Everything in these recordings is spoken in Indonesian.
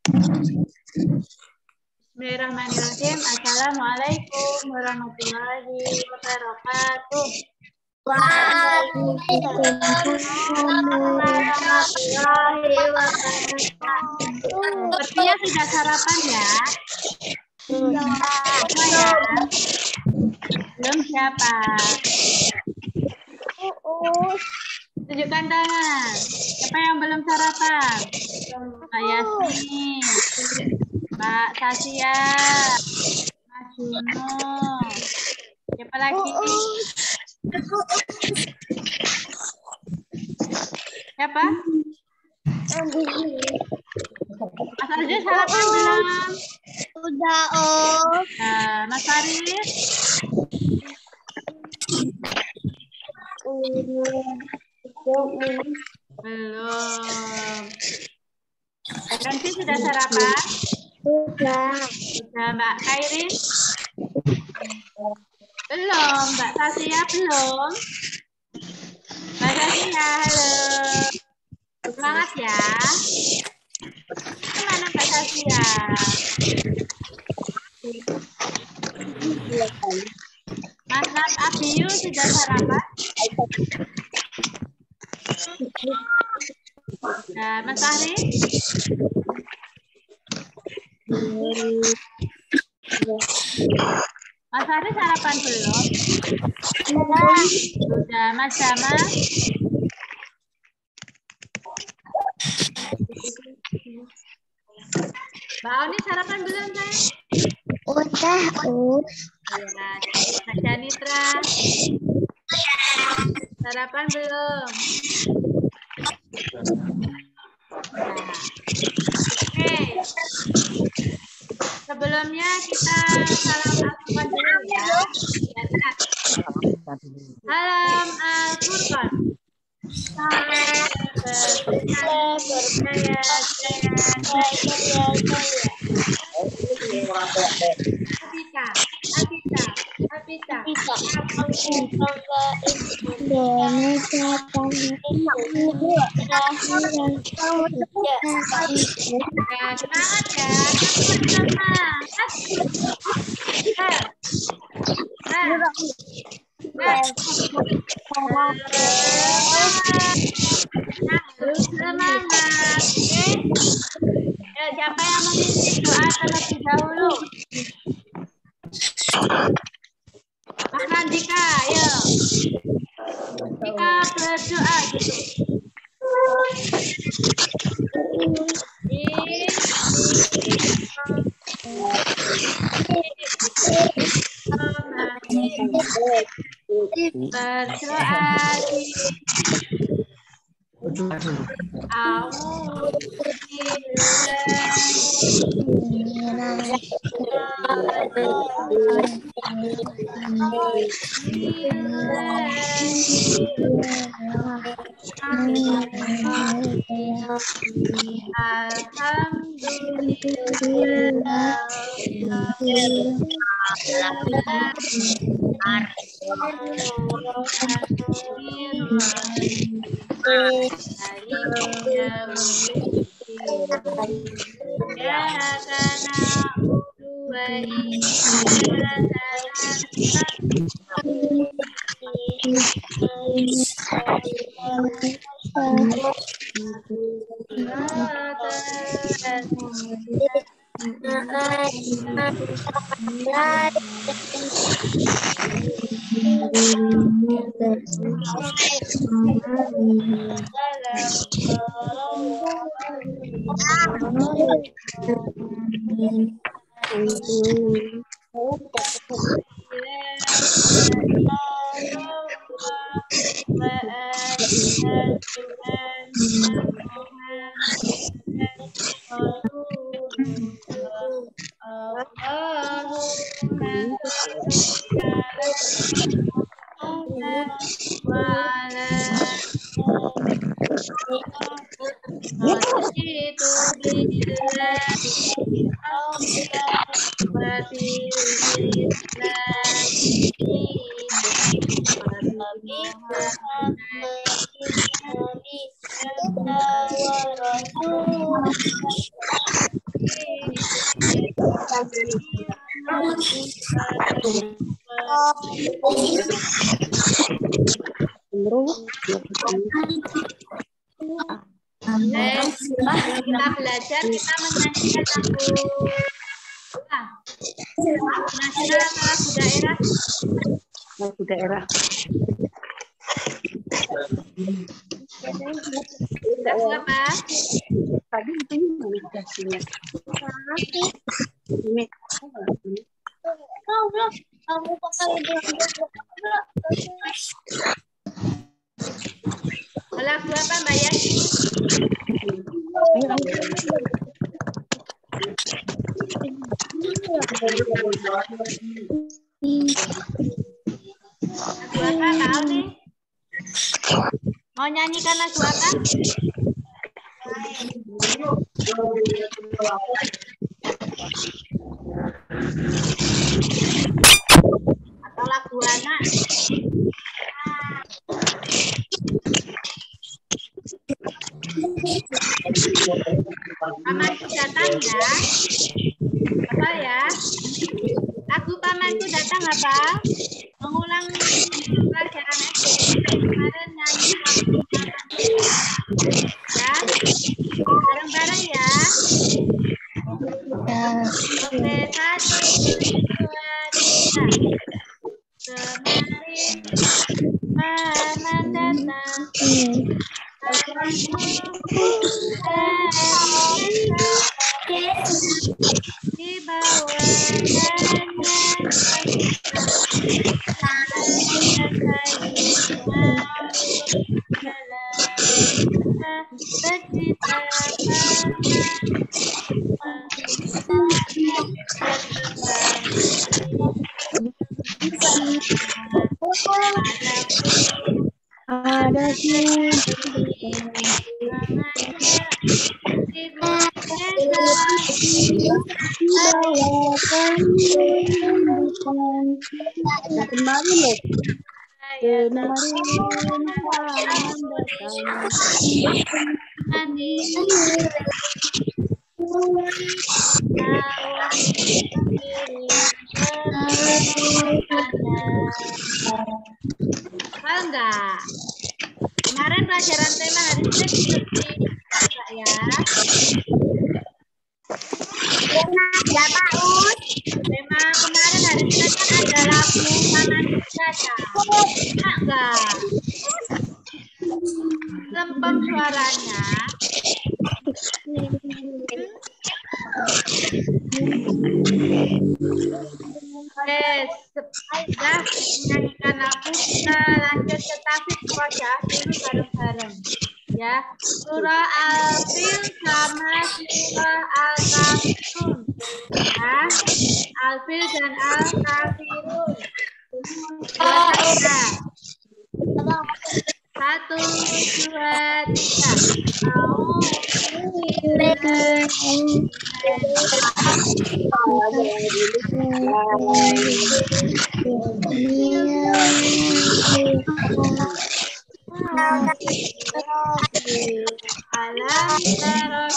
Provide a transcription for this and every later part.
Bismillahirrahmanirrahim. Assalamualaikum warahmatullahi wabarakatuh. Waalaikumsalam warahmatullahi wabarakatuh. Sepertinya sudah sarapan ya? Semua ya? Belum siapa? Tunjukkan tangan. Siapa yang belum sarapan? Mbak Yasmin, Mbak Tasya, Mas Juno. Siapa lagi? Siapa? Mas Arjo sarapan belum? Udah, Oh. Nah, Mas Faris? Belum. Nanti sudah sarapan? Udah. Sudah, Mbak Kairin? Belum. Mbak Tasya belum? Mbak Tasya, halo. Semangat ya. Kemana Mbak Tasya? Mas Abiyu sudah sarapan? Nah, Mas Fahri? Mas Fahri sarapan belum? Sudah, Mas Jama? Mbak Oni sarapan belum, sayang? Udah, Ya, Mbak Janitra? Sarapan belum? Nah. Oke. Sebelumnya kita salam Al-Furqan dulu ya. Salam Al-Furqan. Semangat ya, harus semangat. Oke, siapa yang memimpin doa terlebih dahulu? Mas Nandika, ayo. Kita berdoa gitu. Berdoa Kita belajar, kita menyanyikan lagu nasional atau lagu daerah? Lagu daerah. Lagu apa? Tadi itu manifestasinya. Ini. Kamu pakai Lagu apa Mbak Yati? Lagu apa kau nih? Mau nyanyikan lagu apa? Atau lagu anak? Pamanku datang ya. Apa ya? Lagu Pamanku datang apa? Mengulang pelajaran SD kemarin nyanyi lagu Pamanku. Ya, bareng-bareng ya. Oke, 1, 2, 3. Kemarin Paman datang. Di bawah ada sih. Kemarin loh. Hafal enggak? Kemarin pelajaran tema hari ini seperti enggak ya? Ya Pak Ud. Tema kemarin hari ini kan ada lagu Pamanku Datang. Enggak? Lempeng suaranya. Oke, sudah menyanyikan lagu, kita lanjut ke tahfidz wajah dulu bareng-bareng. Ya, surah Al-Fil sama surah Al-Kafirun. Ya, Al-Fil dan Al-Kafirun. Kita 1, 2, 3. Alam tara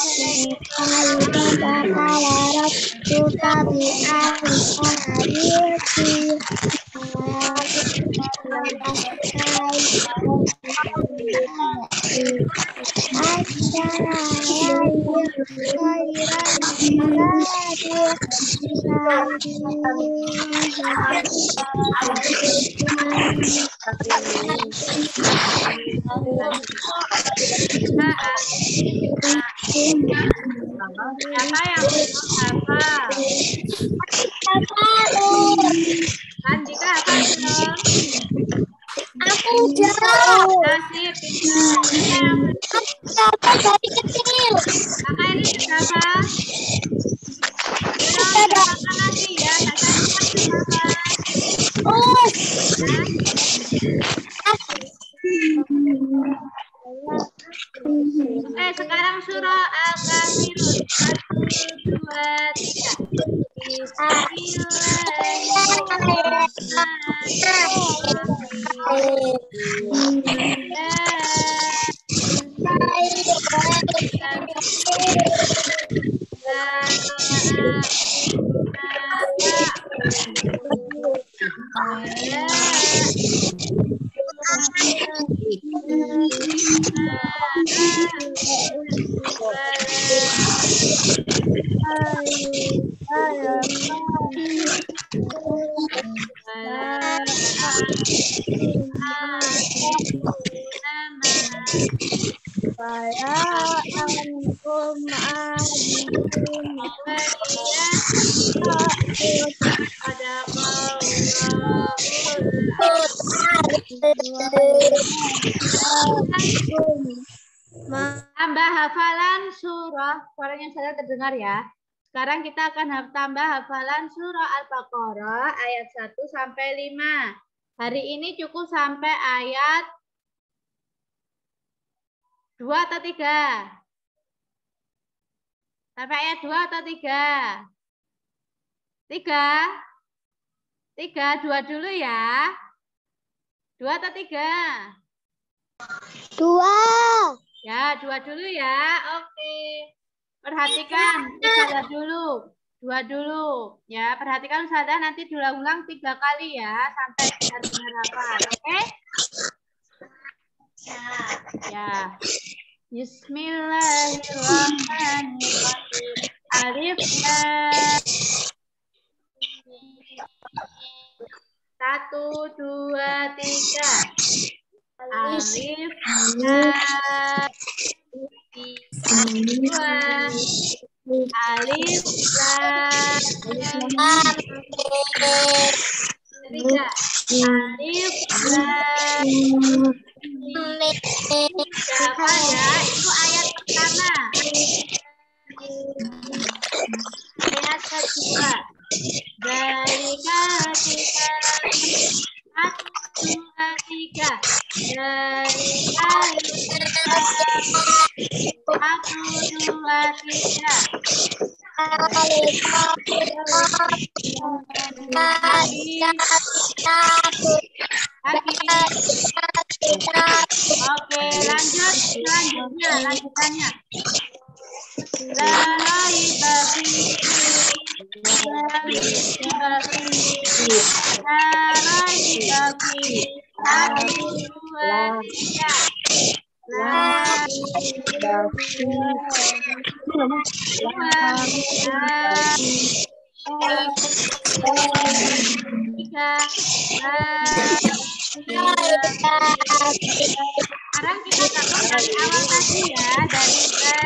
siapa yang belum hafal? Andika hafal belum? Aku udah. Kasih pintar. Dapat dari kecil. Kakak ini sudah hafal? Belum, hafal lagi ya. Tak kasih hafal. Sekarang surah Al-Kafirun. 1, 2, 3. Bismillahirrahmanirrahim. Tambah hafalan surah, suaranya saya terdengar ya. Sekarang kita akan tambah hafalan surah Al-Baqarah ayat 1 sampai 5. Hari ini cukup sampai ayat 2 atau 3? Sampai ayat 2 atau 3? 3? 3, 2 dulu ya. 2 atau 3? 2. Ya, 2 dulu ya. Oke. Perhatikan, Ustazah dulu. 2 dulu. Ya, perhatikan Ustazah nanti diulang-ulang 3 kali ya sampai benar-benar hafal. Oke? Ya. Bismillahirrahmanirrahim. Alif lam. 1, 2, 3. Alif lam. 2. Alif lam. 3. Alif lam. Siapa ya? Itu ayat pertama. Ayat kedua. Dalika kita 1, 2, 3. Dalika kita 1, 2, 3. Oke, lanjutannya. Sekarang kita gabung dari awal tadi ya, dari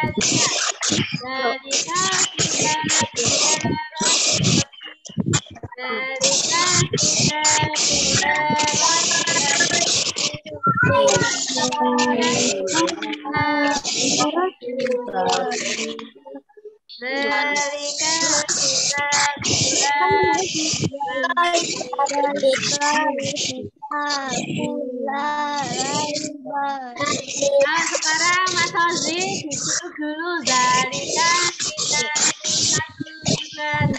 Nah, sekarang Mas Ozi ditutup dulu dari kita 1,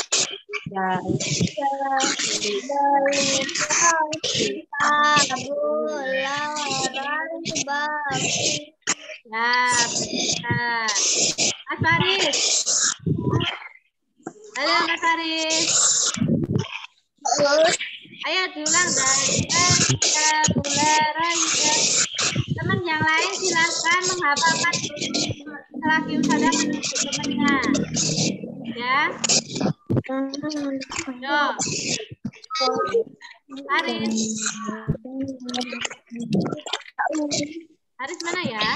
2, 3. Ya, benar. Mas Faris. Halo Mas Faris. Ayo diulang dari kita mulai. Teman yang lain silakan menghafalkan selagi Ustazah menunjuk temannya. Ya. Yo. Haris. Haris mana ya?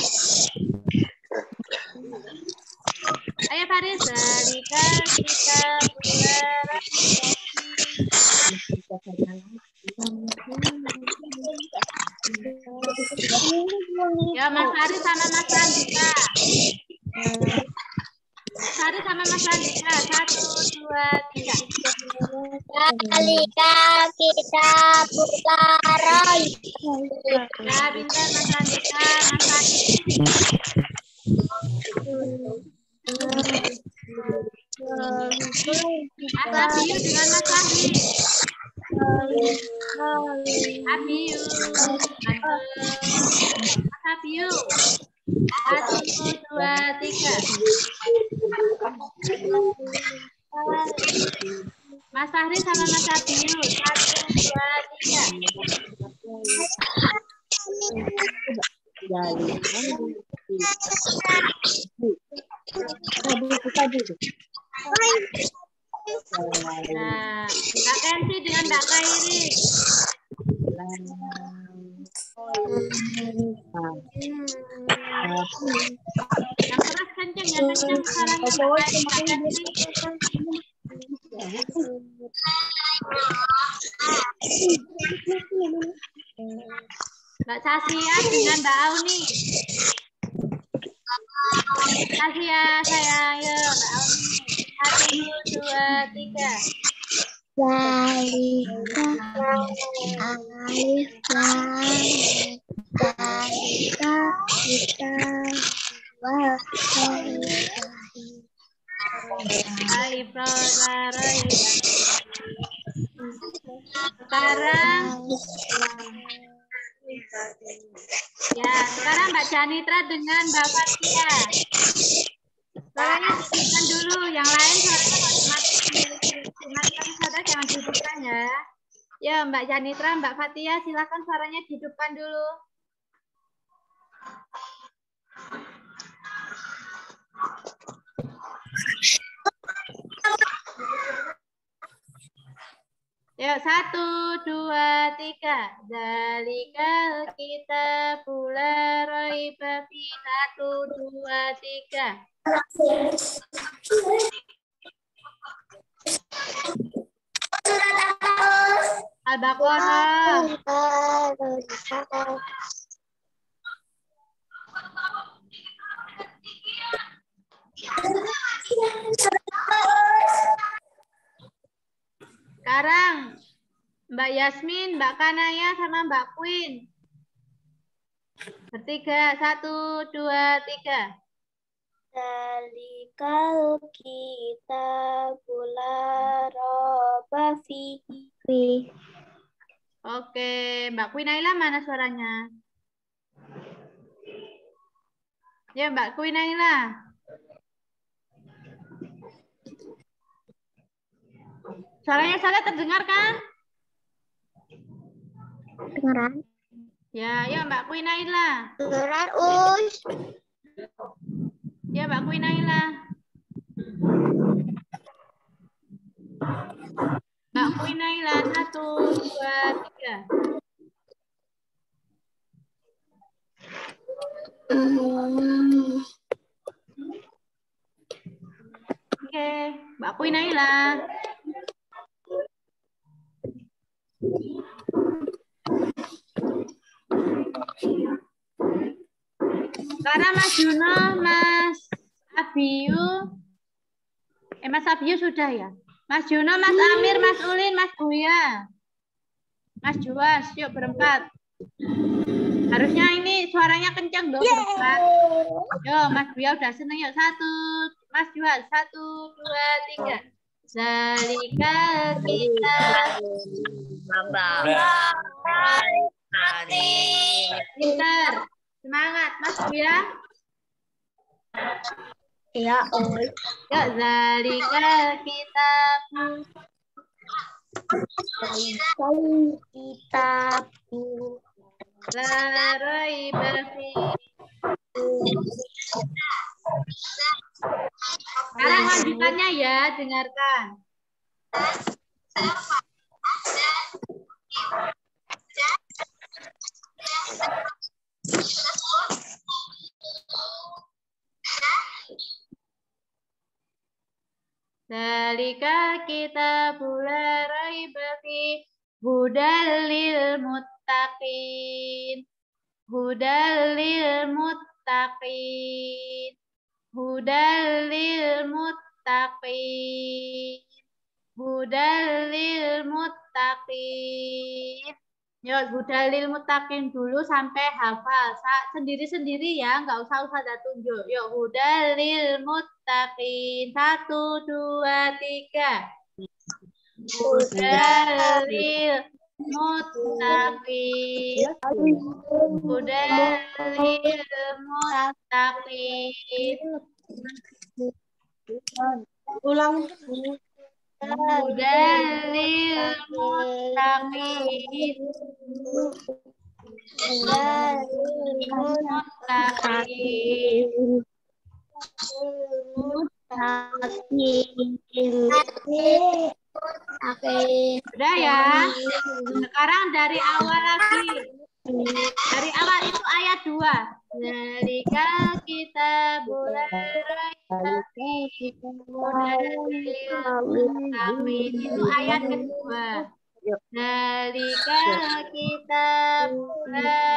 Ayo Faris, dari kita mulai. Ya, Mas Haris sama Mas Randika. Mas Haris sama Mas Randika. 1, 2, 3. Dalika kita putarai. Ya, pintar Mas Randika, Mas Haris. Asabiu dengan Mas Fahri. Abiu. Asabiu. 1, 2, 3. Mas Fahri sama Mas Abiu. 1, 2, 3. Nah, Mbak Kensi dengan Mbak Kairi. Yang keras kenceng ya, kenceng suaranya Mbak Kairi, Mbak Kensi. Mbak Sasya dengan Mbak Auni. Sasya sayang, yuk Mbak Auni. 1, 2, 3. Sekarang Mbak Janitra dengan Mbak Fatia. Suaranya dihidupkan dulu, yang lain suaranya nggak dimatikan saja, jangan dihidupkan ya. Ya Mbak Janitra, Mbak Fatia, silakan suaranya dihidupkan dulu. Yuk, 1, 2, 3. Zalikal kita pula roi babi. 1, 2, 3. Al-Baqarah. Sekarang Mbak Yasmin, Mbak Kanaya, sama Mbak Queen. Bertiga, 1, 2, 3. Zalikal kitabul la raiba fihi. Oke, Mbak Queen Naila mana suaranya? Ya, Mbak Queen Naila. Suaranya saya terdengar kan? Dengeran? Ya, ya Mbak Queen Naila. Dengeran, Us. Ya, Mbak Queen Naila. Mbak Queen Naila, 1, 2, 3. Oke, Mbak Queen Naila. Sekarang Mas Juno, Mas Abiyu. Mas Abiyu sudah ya? Mas Juno, Mas Amir, Mas Ulin, Mas Buya. Mas Juas, yuk berempat. Harusnya ini suaranya kencang dong berempat. Yuk, Mas Buya udah seneng yuk. 1, Mas Juas, 1, 2, 3. Zalika kita. Pintar. Semangat, Mas Buya. Ya, Yuk, zalika kita. La raiba fihi. Sekarang lanjutannya ya, dengarkan. Zalika kitabul la raiba fihi hudal lil muttaqin. Hudal lil muttaqin. Hudal lil muttaqin. Hudal lil muttaqin. Yuk, hudalil muttaqin dulu sampai hafal. Sendiri-sendiri ya, nggak usah ada tunjuk. Yuk, hudalil muttaqin. 1, 2, 3. Hudalil muttaqin. Hudalil muttaqin. Ulang. Hudalil muttaqin. Hudalil muttaqin. Sudah ya. Sekarang dari awal lagi. Dari awal itu ayat 2. Zalika kitabul itu ayat kedua. Zalika kitabul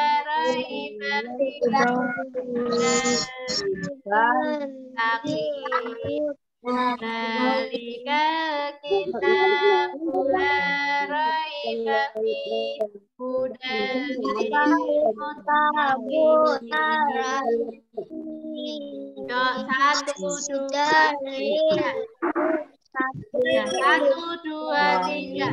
Zalika kitabul Satu, dua, tiga. Ya, 1, 2, 3.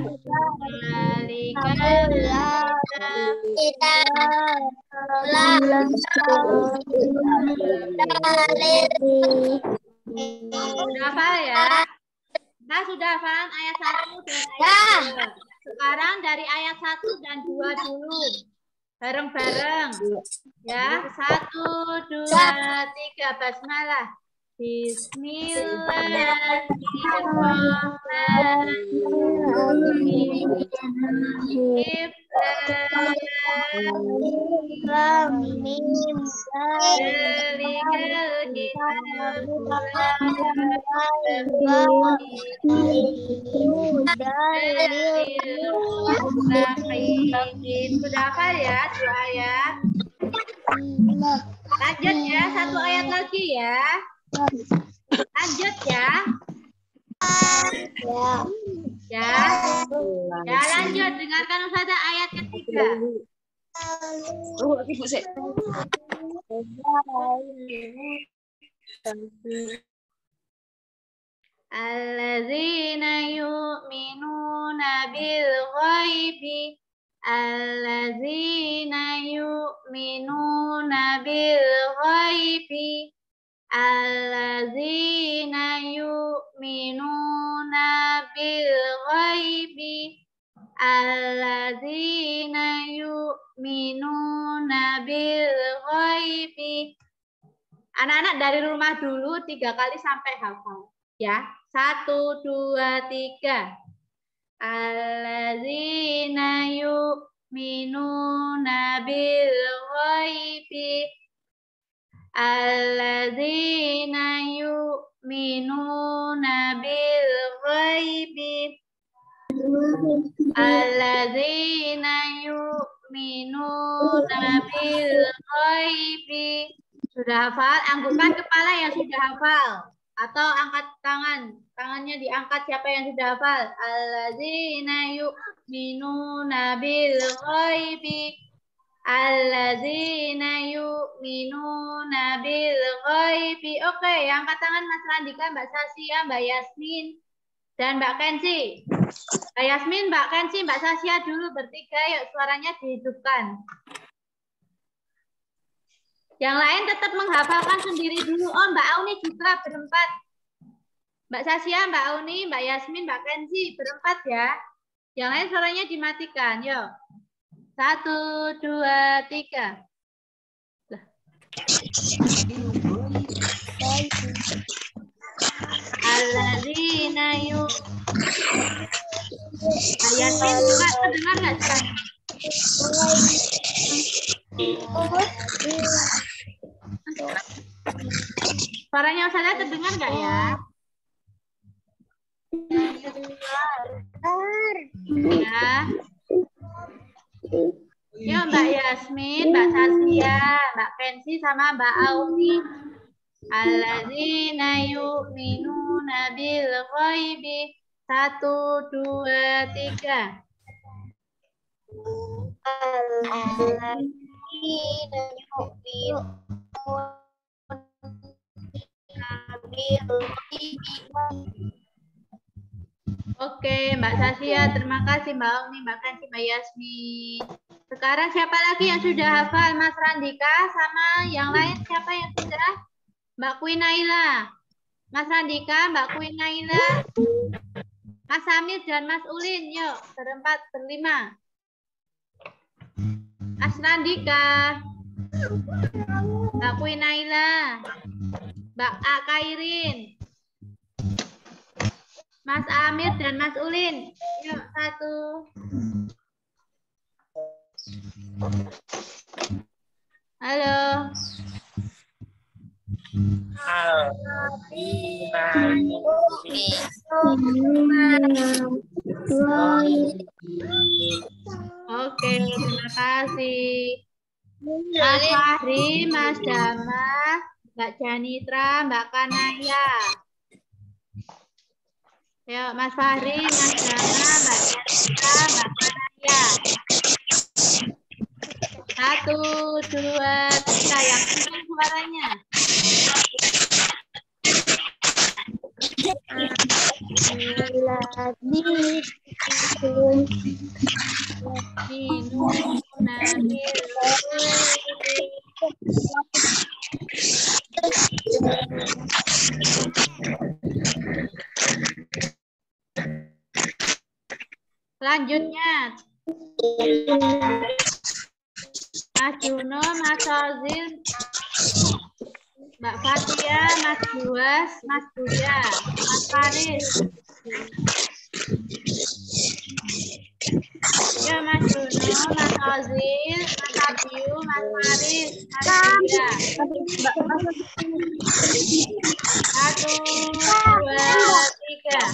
Sudah hafal ya? Kita sudah hafal ayat 1 dan ayat 2. Sekarang dari ayat 1 dan 2 dulu. Bareng-bareng. Ya, 1, 2, 3. Basmalah. Sudah hafal ya 2 ayat? Lanjut ya, 1 ayat lagi ya. Lanjut ya. Ya. Ya, lanjut. Dengarkan Ustazah ayat ketiga. Ibu sih. Allazina yu'minuna bil ghaibi. Allazina yu'minuna bil ghaibi. Allazina yu'minuna bil ghaibi. Allazina yu'minuna bil ghaibi. Anak-anak dari rumah dulu 3 kali sampai hafal. Ya, 1, 2, 3. Allazina yu'minuna bil ghaibi. Allazina yu'minuna bil ghaibi. Allazina yu'minuna bil ghaibi. Sudah hafal? Anggukkan kepala yang sudah hafal. Atau angkat tangan. Tangannya diangkat siapa yang sudah hafal. Allazina yu'minuna bil ghaibi. Allazina yu'minuna bil ghaibi. Oke, angkat tangan Mas Randika, Mbak Sasia, Mbak Yasmin, dan Mbak Kensi. Mbak Yasmin, Mbak Kensi, Mbak Sasia dulu bertiga. Yuk, suaranya dihidupkan. Yang lain tetap menghafalkan sendiri dulu. Oh, Mbak Auni juga berempat. Mbak Sasia, Mbak Auni, Mbak Yasmin, Mbak Kensi berempat ya. Yang lain suaranya dimatikan. Yuk. 1, 2, 3. Allazina yu. Ayatin juga terdengar nggak sekarang? Suaranya saya terdengar nggak ya? Ya. Yo Mbak Yasmin, Mbak Sasia, Mbak Kensi sama Mbak Auni. Allazina yu'minuna bil ghaibi. 1, 2, 3. Allazina yu'minuna bil ghaibi. Oke, Mbak Sasia, terima kasih Mbak Auni, Mbak Kensi, Mbak Yasmin. Sekarang siapa lagi yang sudah hafal? Mas Randika sama yang lain siapa yang sudah? Mbak Kuinaila. Mas Randika, Mbak Kuinaila, Mas Samir dan Mas Ulin. Yuk, berempat, berlima. Mas Randika, Mbak Kuinaila, Mbak Akairin, Mas Amir dan Mas Ulin. Yuk, 1. Halo. Oke, terima kasih. Mas Fahri, Mas Dama, Mbak Janitra, Mbak Kanaya. Yuk, Mas Fahri, Mas Dama, Mbak Janitra, Mbak Kanaya. 1, 2, 3. Yang kencang suaranya. Selanjutnya, Mas Juno, Mas Ozil, Mbak Fatia, Mas Buas, Mas Buya, Mas Faris. Ya, Mas Juno, Mas Ozil, Mas Abiu, Mas Faris, Mas Buya. 1, 2, 3.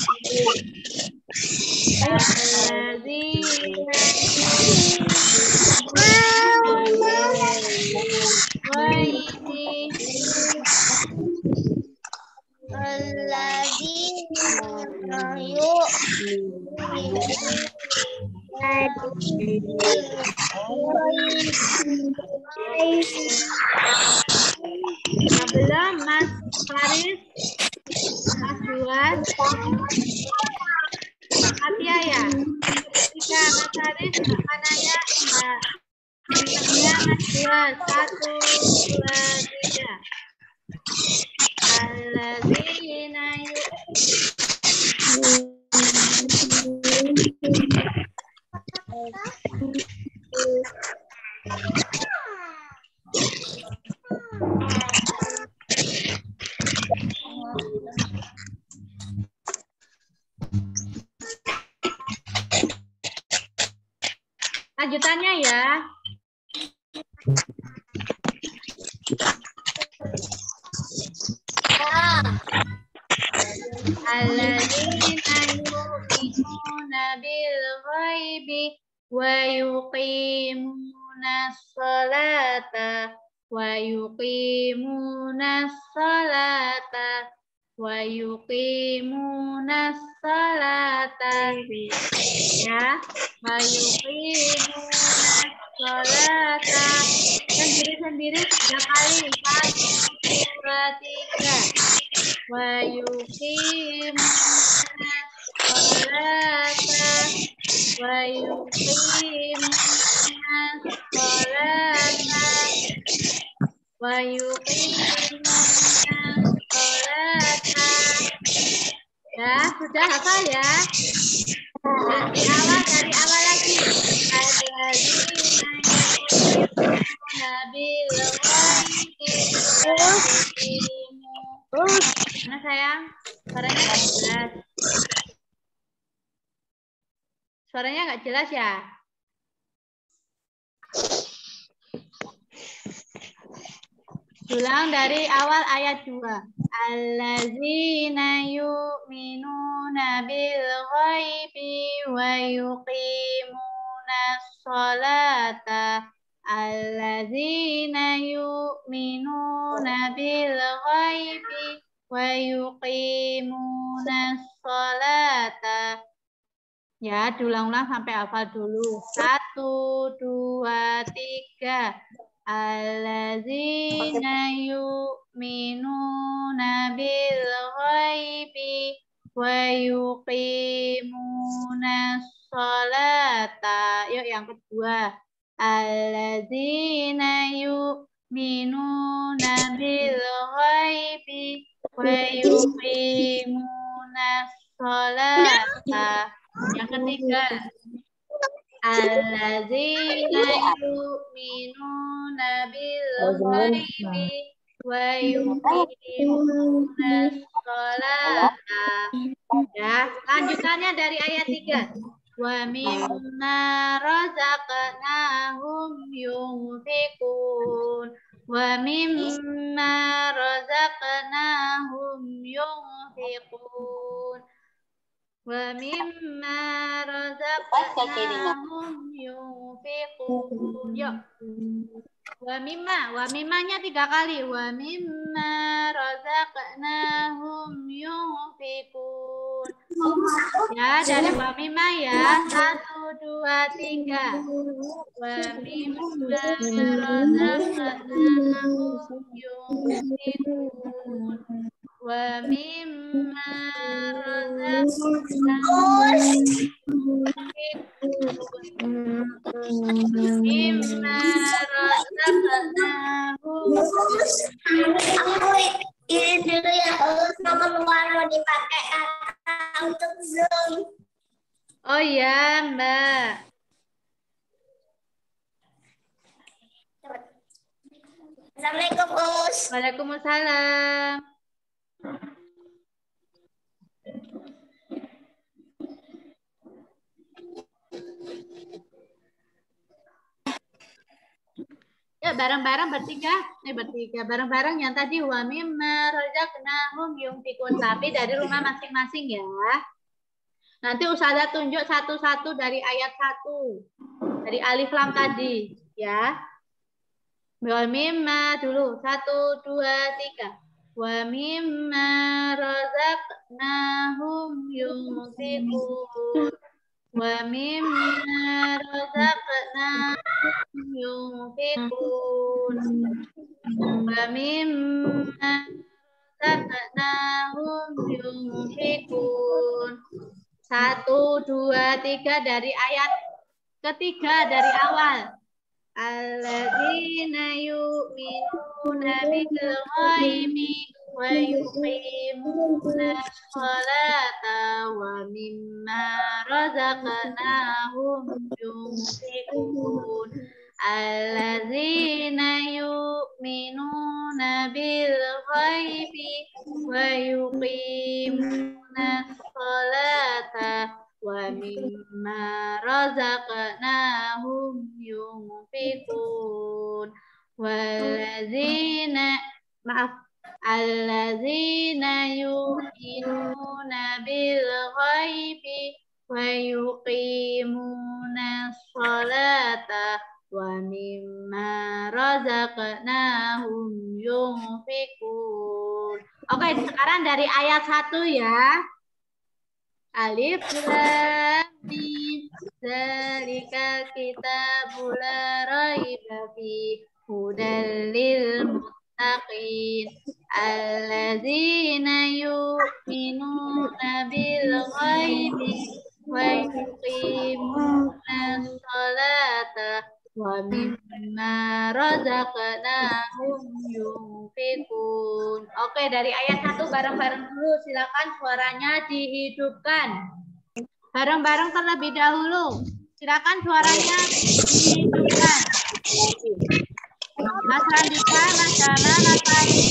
Belum, Mas Faris, Mas Buas, Mbak Fatia ya. 3, Mas Faris, Mbak Kanaya, Mbak Fatia, Mas Buas. 1, 2, 3. Alladzina lanjutannya ya. Alladzina yu'minuna bil ghaibi wa yuqimuna sholata wa yuqimuna sholata wa yuqimuna sholata ya, wa yuqimuna sholata sendiri-sendiri 3 kali. 1, 2, 3. Wa yuqimuna sholata wa yuqimuna sholata wa yuqimuna sholata. Ya, sudah hafal ya? Dari awal lagi. Mana sayang? Suaranya nggak jelas. Suaranya nggak jelas ya? Ulang dari awal ayat 2. Allazina yu'minuna bil ghaibi wa yuqimuna sholata. Allazina yu'minuna bil ghaibi wa yuqimuna sholata. Ya, diulang-ulang sampai hafal dulu. 1, 2, 3. Allazina yu'minuna bil ghaibi wa yuqimuna sholata. Yuk yang kedua. Allazina yu'minuna bil ghaibi wa yuqimuna sholata. Yang ketiga. Allazina yu'minuna bil ghaibi wa yuqimuna sholata. Ya, Lanjutannya dari ayat 3. Wa mimma razaqnahum yunfiqun. Wa mimma razaqnahum yunfiqun. Wa mimma razaqnahum yunfiqun. Yuk. Wa mimanya 3 kali. Wa mimma razaqnahum yunfiqun. Ya, dari wa mimma ya. 1, 2, 3. Wa mimma razaqnahum yunfiqun. Wa mimma razaqnahum mimma razaqnahum. Ini dulu ya, nomor luar mau dipakai untuk Zoom. Oh ya, Mbak. Assalamualaikum, Us. Waalaikumsalam. Ya, bareng-bareng bertiga. Bareng-bareng yang tadi wa mimma razaqnahum yunfiqun, tapi dari rumah masing-masing ya. Nanti Ustazah tunjuk satu-satu dari ayat 1. Dari alif lam tadi, ya. Wa mimma dulu. 1, 2, 3. Wa mimma razaqnahum yunfiqun. Wa mimma razaqnahum yunfiqun. Wa mimma razaqnahum yunfiqun. 1, 2, 3 dari ayat ketiga dari awal. Alladzina yu'minuna bil ghaibi wa yuqimuna sholata wa mimma razaqnahum yunfiqun. Alladzina yu'minuna bil ghaibi wa yuqimuna sholata wa mimma razaqnahum yunfiqun. Alladzina yu'minuna bil ghaibi wa yuqimuna sholata wa mimma razaqnahum yunfiqun. Oke, sekarang dari ayat 1 ya. Alif lam mim zalikal kitabul la raiba fihi hudal lil muttaqin alladzina yu'minuna bil ghaibi wa yuqimuna sholata wa mimma razaqnahum yunfiqun. Oke, dari ayat 1 bareng-bareng dulu. Silakan suaranya dihidupkan. Bareng-bareng terlebih dahulu. Silakan suaranya dihidupkan. Mas Randika, Mas Dana, Mas Fahri.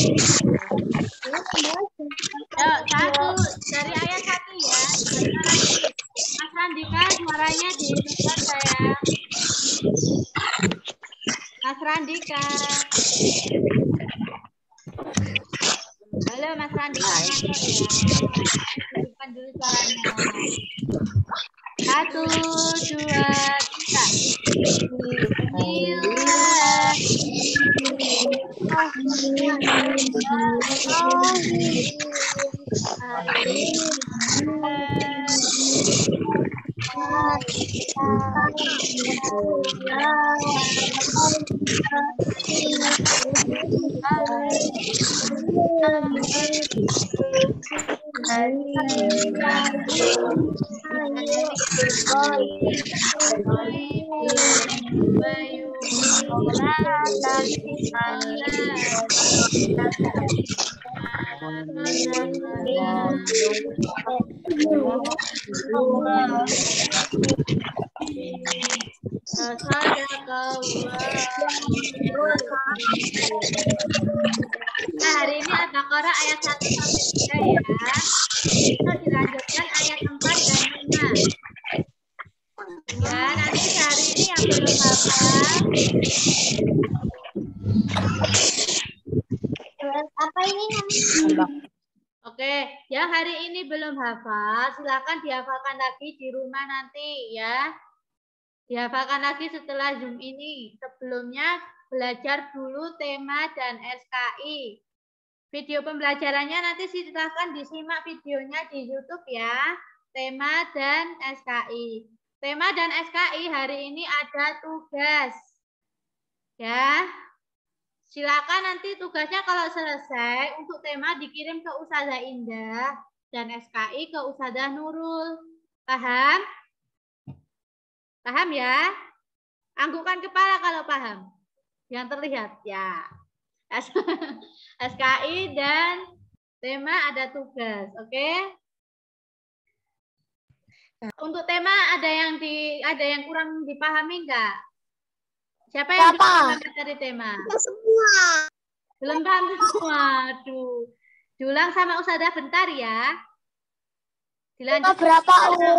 Yuk, 1 dari ayat 1 ya. Mas Randika, suaranya dihidupkan sayang. Mas Randika. Halo Mas Randika, ngantor ya. Hidupkan dulu suaranya. 1, 2, Nah, hari ini Al-Baqarah ayat 1 sampai 3 ya. Kita dilanjutkan ayat 4 Oke, yang hari ini belum hafal, silakan dihafalkan lagi di rumah nanti ya. Dihafalkan lagi setelah Zoom ini. Sebelumnya belajar dulu tema dan SKI. Video pembelajarannya nanti silahkan disimak videonya di YouTube ya. Tema dan SKI. Tema dan SKI hari ini ada tugas. Ya. Silakan nanti tugasnya kalau selesai untuk tema dikirim ke Ustazah Indah dan SKI ke Ustazah Nurul. Paham? Paham ya? Anggukkan kepala kalau paham. Yang terlihat ya. SKI dan tema ada tugas, oke? Untuk tema ada yang kurang dipahami enggak? Siapa yang belum paham materi tema? Semua. Belum paham semua. Aduh. Diulang sama Ustazah bentar ya. Dilanjut Berapa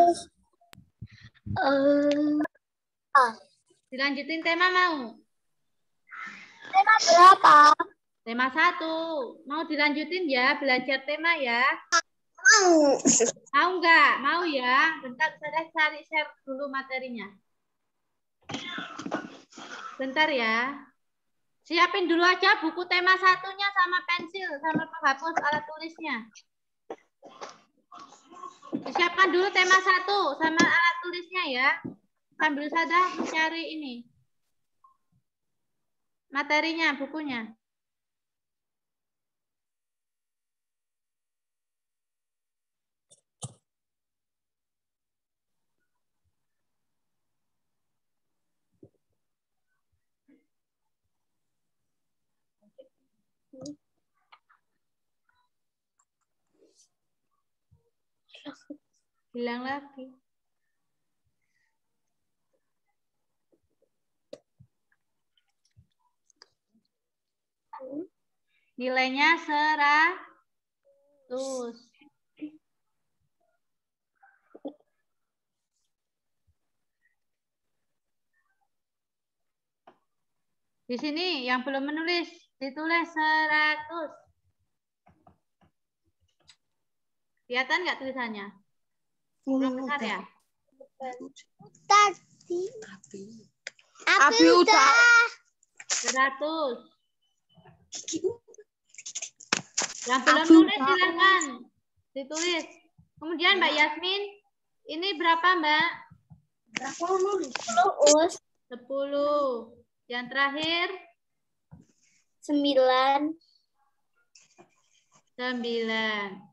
Dilanjutin tema mau? Tema berapa? Tema 1. Mau dilanjutin ya, belajar tema ya. Mau. Mau enggak? Mau ya. Bentar saya cari share dulu materinya. Bentar ya. Siapin dulu aja buku tema 1-nya sama pensil, sama penghapus alat tulisnya. Disiapkan dulu tema 1 sama alat tulisnya ya. Sambil Ustazah mencari ini. Materinya, bukunya. Hilang lagi. Nilainya 100. Di sini yang belum menulis, ditulis 100. Kelihatan nggak tulisannya? Belum besar ya? Tadi. Api udah. 100. Yang belum nulis silakan ditulis. Kemudian Mbak Yasmin, ini berapa Mbak? 10. Yang terakhir? 9. 9.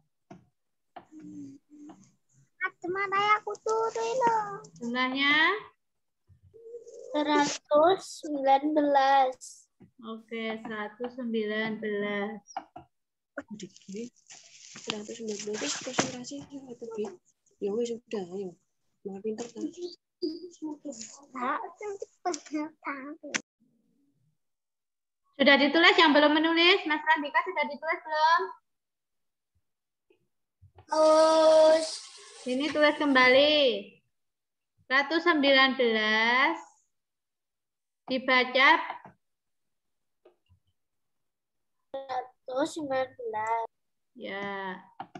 Mana aku turun loh. Jumlahnya? 119. Oke, 119. 119 konsentrasi atau gitu. Ya wis sudah, ayo. Mau pintar kan? Sudah ditulis yang belum menulis? Mas Randika sudah ditulis belum? Ini tulis kembali. 119 dibaca 119. ya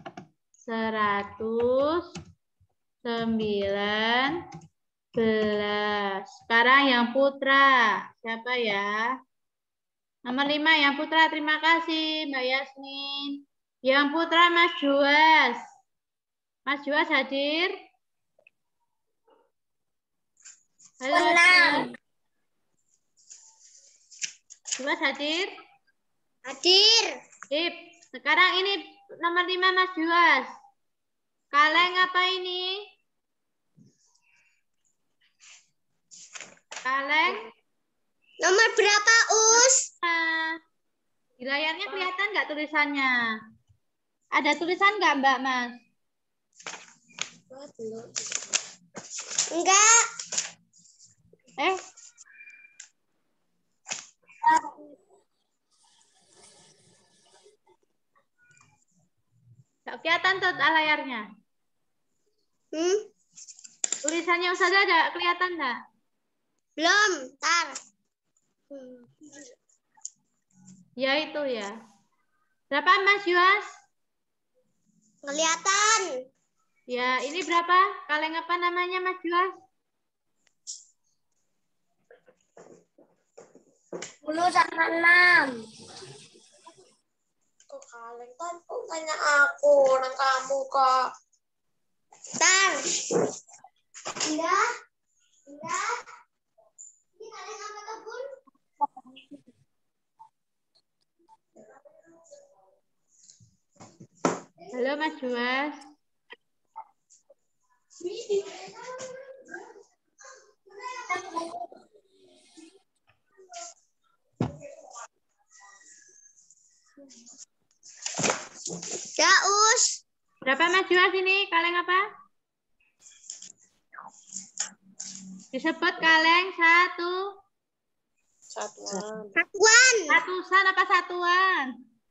119. Sekarang yang putra siapa ya? Nomor 5 yang putra, terima kasih Mbak Yasmin. Yang putra Mas Juas. Mas Juas hadir? Halo. Juas hadir? Hadir. Sip. Sekarang ini nomor 5 Mas Juas. Kaleng apa ini? Kaleng? Nomor berapa, Us? Di layarnya kelihatan nggak tulisannya? Ada tulisan nggak Mbak Mas? Enggak. Nggak kelihatan tuh layarnya? Tulisannya Ustazah ada kelihatan nggak? Belum, ntar. Ya itu ya. Berapa Mas Yuas? Kelihatan. Ya, ini berapa? Kaleng apa namanya Mas Yuas? 10 sama 6. Kok kaleng kan? Kok tanya aku, orang kamu kok. Tar. Indah. Indah. Ini kaleng apa tuh, Bun? Halo Mas Yuas. Ya, Us. Berapa Mas Yuas ini? Kaleng apa? Disebut kaleng Satuan. Satuan. Ratusan apa satuan?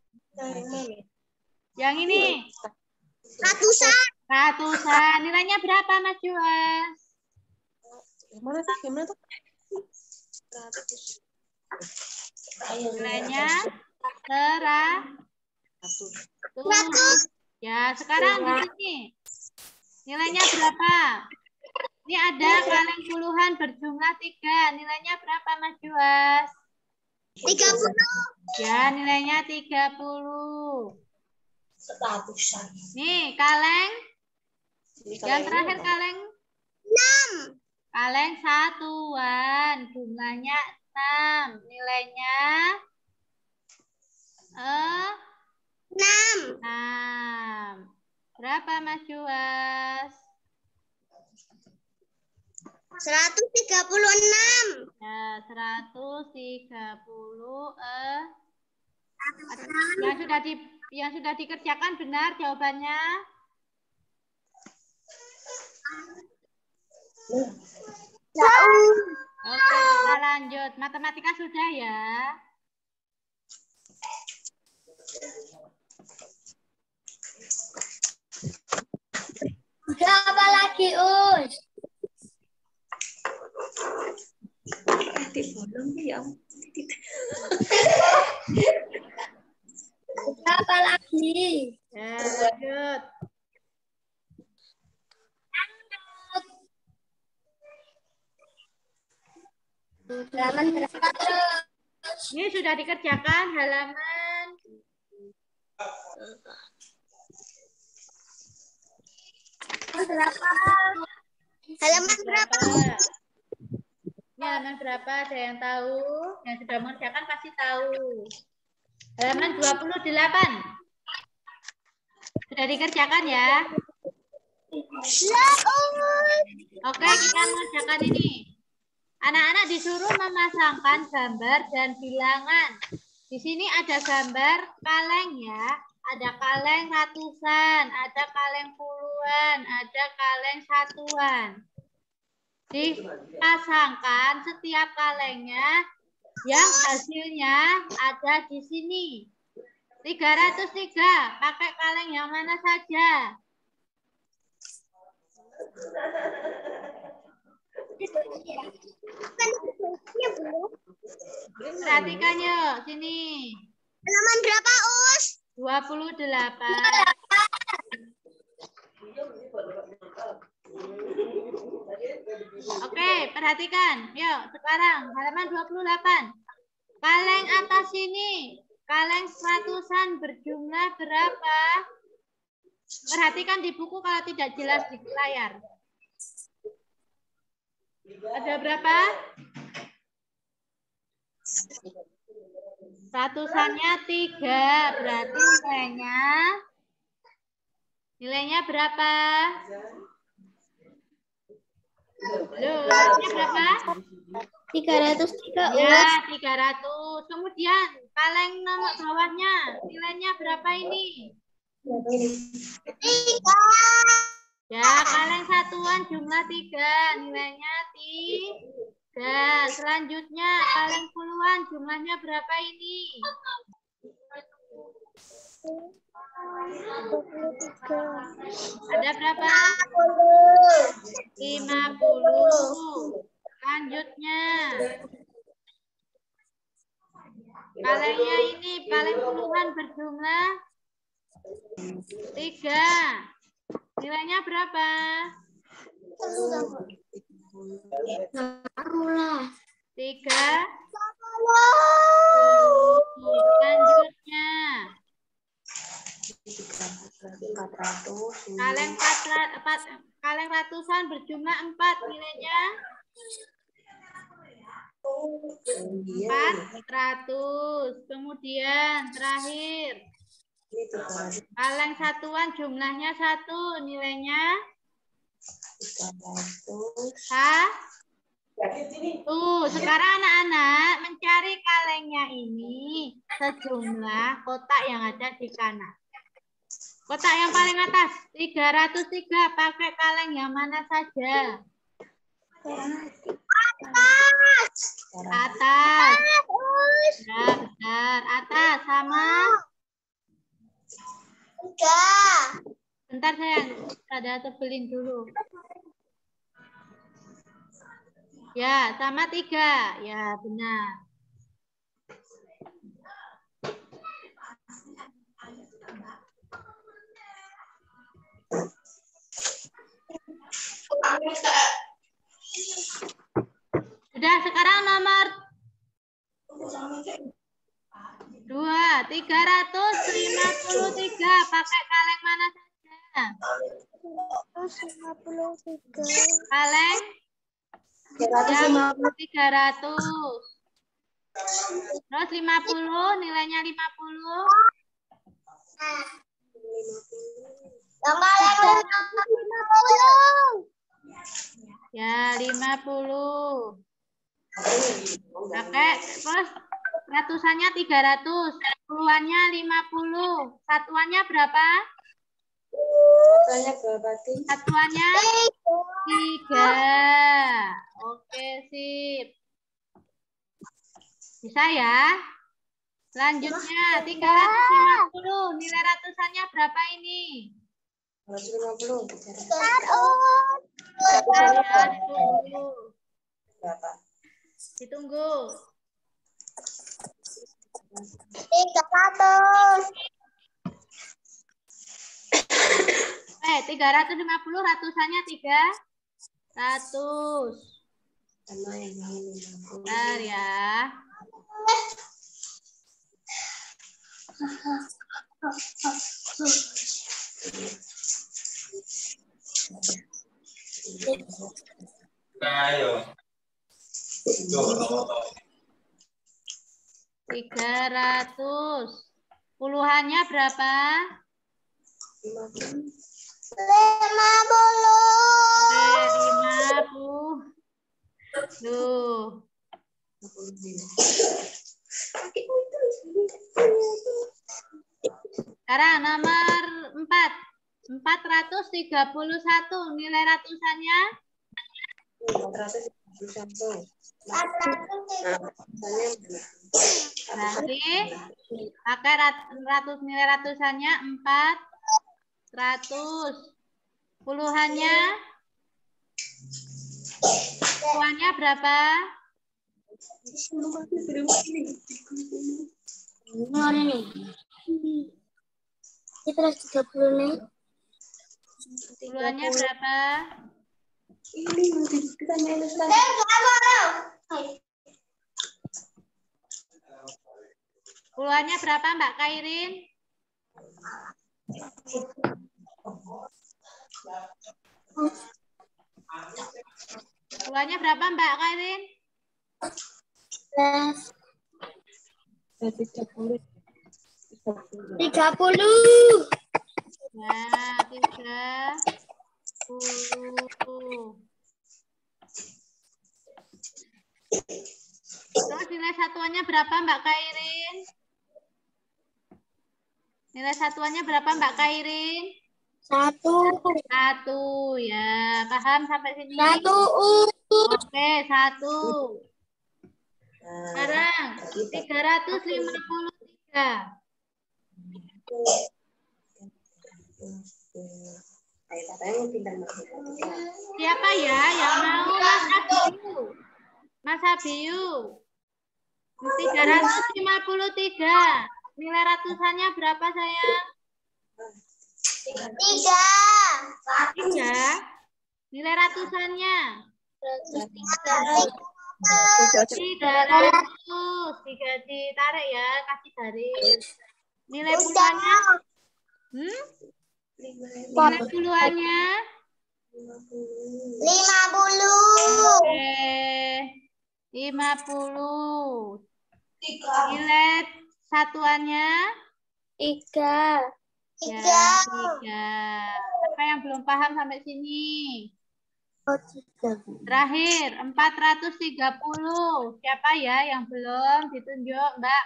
Yang ini? Ratusan. Ratusan. Nilainya berapa Mas Yuas? Gimana tuh? Gimana tuh? 100. Nilainya 100. Ya, sekarang di sini. Nilainya berapa? Ini ada kaleng puluhan berjumlah 3. Nilainya berapa Mas Yuas? 30. Ya, nilainya 30. Ratusan. Nih, kaleng. Yang terakhir kaleng. 6. Kaleng satuan. Jumlahnya 6. Nilainya 6. 6. Berapa Mas Yuas? 136. Ya, 130. Yang sudah dikerjakan benar jawabannya? Jauh. Oke, kita lanjut. Matematika sudah ya? Udah apa lagi, Us? Udah apa lagi? Ya, lanjut. Halaman berapa terus? Ini sudah dikerjakan halaman berapa? Halaman berapa? Ini halaman berapa? Ada yang tahu? Yang sudah mengerjakan pasti tahu. Halaman 28. Sudah dikerjakan ya? Oke, kita mengerjakan ini. Anak-anak disuruh memasangkan gambar dan bilangan. Di sini ada gambar kaleng ya. Ada kaleng ratusan, ada kaleng puluhan, ada kaleng satuan. Dipasangkan setiap kalengnya yang hasilnya ada di sini. 303, pakai kaleng yang mana saja? Perhatikan yuk, sini. Halaman berapa, Us? 28. Oke, perhatikan. Yuk, sekarang halaman 28. Kaleng atas ini, kaleng ratusan berjumlah berapa? Perhatikan di buku kalau tidak jelas di layar. Ada berapa? Ratusannya 3, berarti nilainya berapa? Nilainya berapa? 303. Ya, 300. Kemudian kaleng nomor bawahnya, nilainya berapa ini? 3. Ya, kaleng satuan jumlah 3, nilainya 3. Selanjutnya kaleng puluhan jumlahnya berapa ini? 23. Ada berapa? 50. Selanjutnya Kalengnya ini kaleng puluhan berjumlah 3. Nilainya berapa? 3. Selanjutnya kaleng ratusan berjumlah 4. Nilainya 400. Kemudian terakhir kaleng satuan jumlahnya 1. Nilainya 1. Sekarang anak-anak mencari kalengnya ini sejumlah kotak yang ada di kanan. Kotak yang paling atas 303 pakai kaleng yang mana saja? Atas. Ya, benar. Atas sama? Bentar sayang, ada tebelin dulu. Ya, sama 3. Ya, benar. Sudah, sekarang nomor 2. 353 pakai kaleng mana saja? 353. Kaleng yang 300. Terus 50, nilainya 50. Ya, 50. Pakai terus ratusannya 300, puluhannya 50. Satuannya berapa? Satuannya 3. Oke, sip. Bisa ya? Selanjutnya 350. Nilai ratusannya berapa ini? 150. Ya, ditunggu. 350 ratusannya 300. Bentar ya. Ayo. 300. Puluhannya berapa? 50. 50. Sekarang nomor 4. 431. Nilai ratusannya? 431. Nanti pakai nilai ratusannya 400. Puluhannya? Puluhannya berapa? Kita 30 nih. Puluhannya berapa? Ini kita minus lagi. Puluhannya berapa Mbak Kairin? Puluhannya berapa Mbak Kairin? 30. Ya, 30. Terus nilai satuannya berapa Mbak Kairin? Nilai satuannya berapa Mbak Kairin? 1. 1. Ya, paham sampai sini? 1. Oke, 1. Sekarang 353. Siapa ya yang mau Mas Abiyu? Mas Abiyu. 353. Nilai ratusannya berapa, sayang? 3. 3. Nilai ratusannya? 300. 300. 3 ditarik ya, kasih garis. Nilai puluhannya? Nilai puluhannya? 50. Oke. 50. Nilai satuannya? 3. Ya, 3. Siapa yang belum paham sampai sini? Terakhir, 430. Siapa ya yang belum? Ditunjuk, Mbak.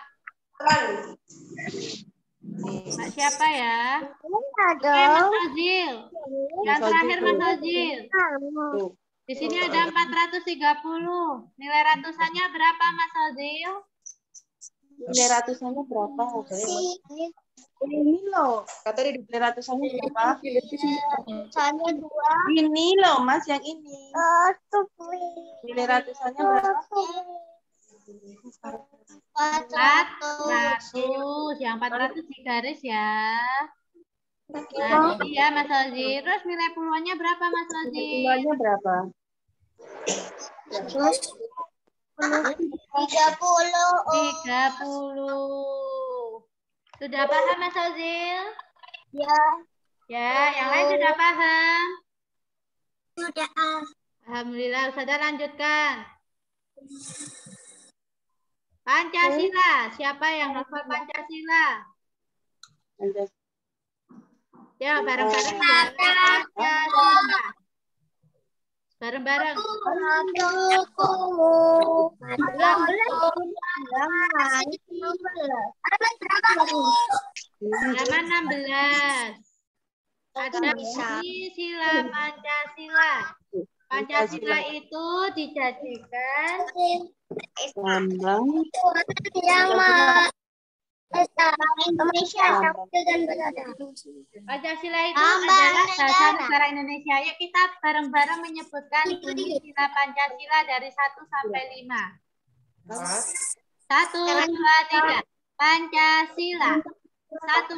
Mbak siapa ya? Oke, Mas Azil. Yang terakhir, Mas Azil. Di sini ada 430. Nilai ratusannya berapa, Mas Azil? Nilai ratusannya berapa? Ini loh, katanya di nilai ratusannya berapa? Soalnya 2. Ini loh, Mas, yang ini. Nilai ratusannya berapa? 400. Yang 400 di garis ya. Nah, ini ya, Mas Azil. Terus nilai puluhannya berapa, Mas Azil? Nilainya berapa? 30. Sudah paham, Mas Azil? Ya. Ya, yang lain sudah paham? Sudah. Alhamdulillah, Ustazah lanjutkan. Pancasila. Siapa yang hafal Pancasila? Ya, bareng-bareng ya. Pancasila. Bareng-bareng. Halaman 16. Ada bunyi sila Pancasila. Pancasila itu dijadikan lambang Indonesia. Pancasila itu adalah bahasa negara Indonesia. Yuk kita bareng-bareng menyebutkan bunyi sila Pancasila dari 1 sampai 5. 1, 2, 3. Pancasila. 1.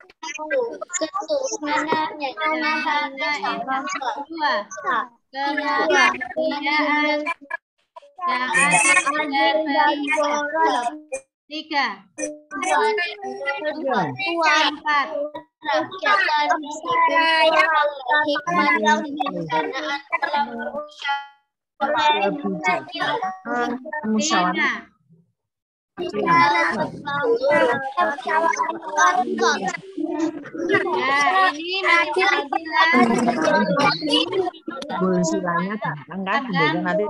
Kemudian yang ada 3. 4. Ya, ini masih silanya gampang kan? Kemudian nanti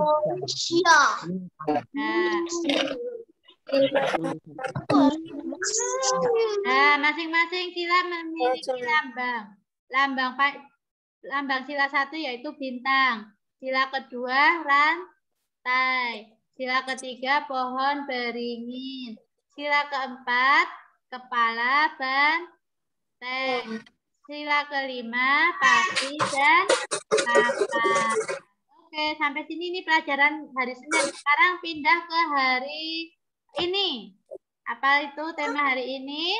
nah, masing-masing sila memiliki lambang. Lambang sila 1 yaitu bintang. Sila kedua rantai. Sila ketiga pohon beringin. Sila keempat kepala banteng. Sila kelima pati dan papan. Oke, sampai sini nih pelajaran hari Senin. Sekarang pindah ke hari ini. Apa itu tema hari ini?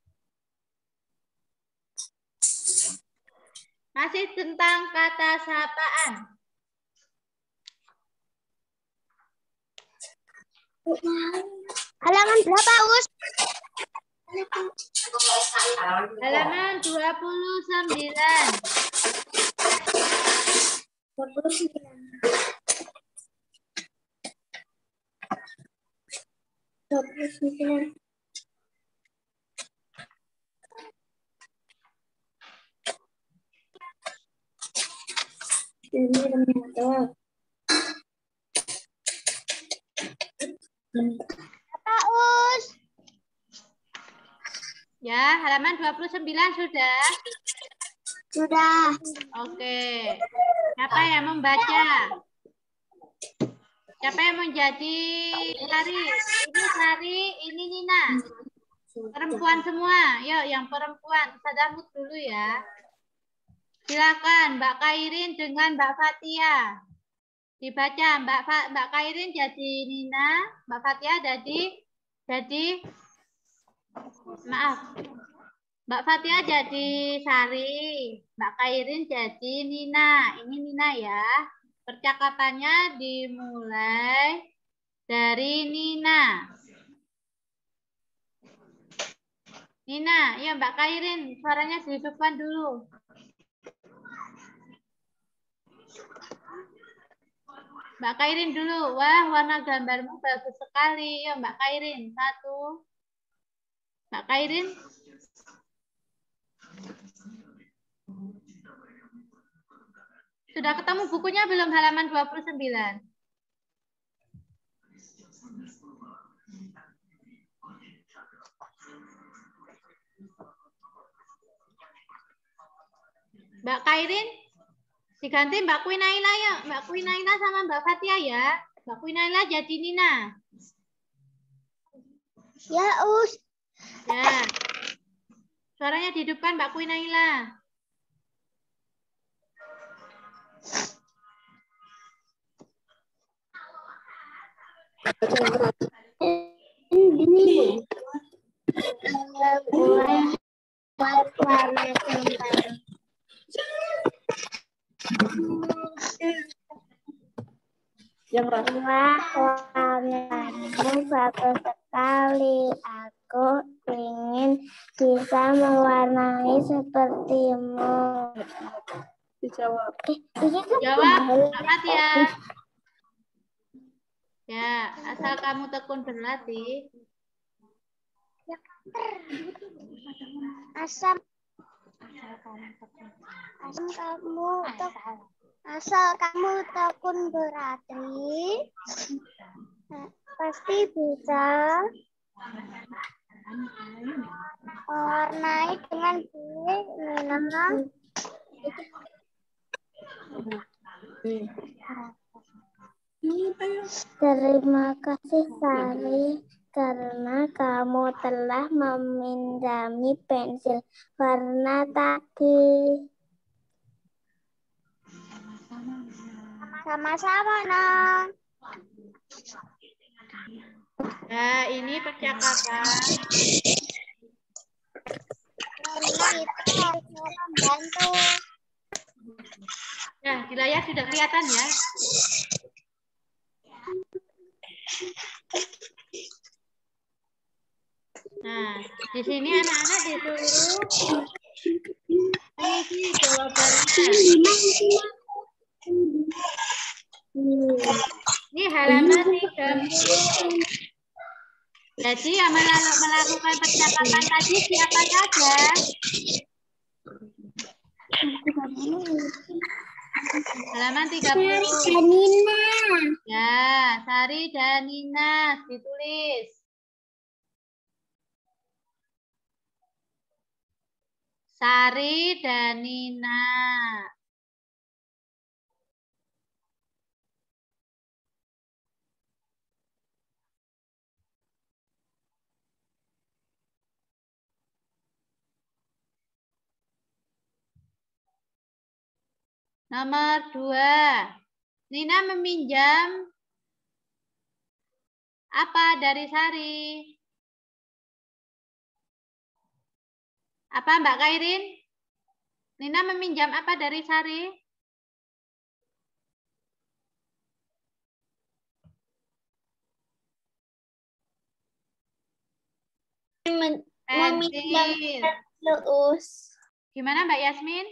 Masih tentang kata sapaan. Halaman berapa, Us? Halaman 29. Us. Ya, halaman 29 sudah? Sudah. Oke. Siapa yang membaca? Siapa yang menjadi Sari? Ini Sari, ini Nina. Perempuan semua. Yuk, yang perempuan. Ustazah mute dulu ya. Silakan Mbak Kairin dengan Mbak Fatia. Dibaca. Mbak Kairin jadi Nina, Mbak Fatia jadi maaf. Mbak Fatia jadi Sari, Mbak Kairin jadi Nina. Ini Nina ya. Percakapannya dimulai dari Nina. Nina, ya Mbak Kairin, suaranya dihidupkan dulu. Mbak Kairin dulu. Wah, warna gambarmu bagus sekali. Ya Mbak Kairin, 1. Mbak Kairin. Sudah ketemu bukunya belum halaman 29? Mbak Kairin, diganti Mbak Kuinaila ya. Mbak Kuinaila sama Mbak Fatia ya. Mbak Kuinaila jadi Nina. Ya, Us. Ya. Suaranya dihidupkan Mbak Kuinaila. Ini. Warna gambar. Yang rasa. Wah, warnamu bagus sekali. Aku ingin bisa mewarnai sepertimu. Dijawab. Jawab, Mbak Fatia. Ya, asal kamu tekun berlatih. Asal kamu tekun berlatih, pasti bisa mewarnai dengan baik, Nina. Terima kasih Sari karena kamu telah meminjami pensil warna tadi. Sama-sama, Nah. Nah, ini percakapan. Karena itu harus membantu. Nah, di layar sudah kelihatan ya. Nah, di sini anak-anak disuruh mengisi jawabannya. Ini halaman 30. Jadi yang melakukan percakapan tadi siapa saja? Halaman 30. Nina. Ya, Sari dan Nina ditulis. Sari dan Nina. Nomor 2. Nina meminjam apa dari Sari? Apa Mbak Kairin? Nina meminjam apa dari Sari? Pensil. Gimana Mbak Yasmin?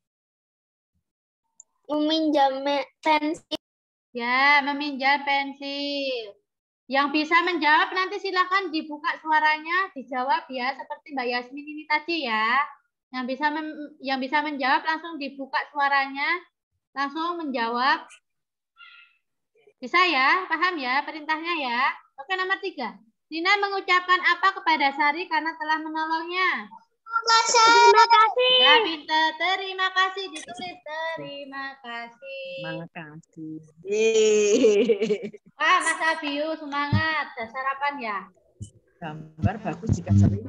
Meminjam pensil. Ya, meminjam pensil. Yang bisa menjawab nanti silakan dibuka suaranya, dijawab ya, seperti Mbak Yasmin ini tadi ya. Yang bisa menjawab langsung dibuka suaranya, langsung menjawab. Bisa ya? Paham ya perintahnya ya? Oke, nomor 3. Nina mengucapkan apa kepada Sari karena telah menolongnya? Terima kasih. Ya, pintar. Terima kasih. Ditulis terima kasih. Terima kasih. Wah, Mas Abiu, semangat. Sudah sarapan ya? Gambar bagus jika sering.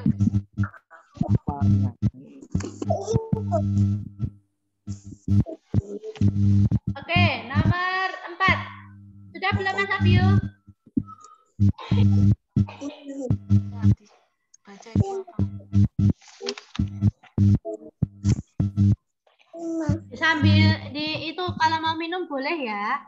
Oke, nomor 4. belum Mas Abyu? Baca itu apa? Sambil di itu kalau mau minum boleh ya.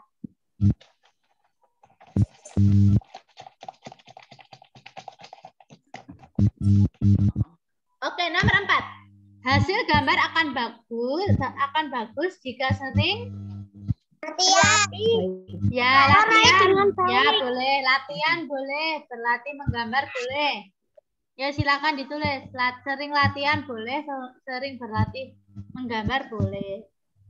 Oke, nomor 4. Hasil gambar akan bagus jika sering ya latihan. Ya boleh, latihan boleh, berlatih menggambar boleh. Ya silakan ditulis. Sering latihan boleh, sering berlatih menggambar boleh.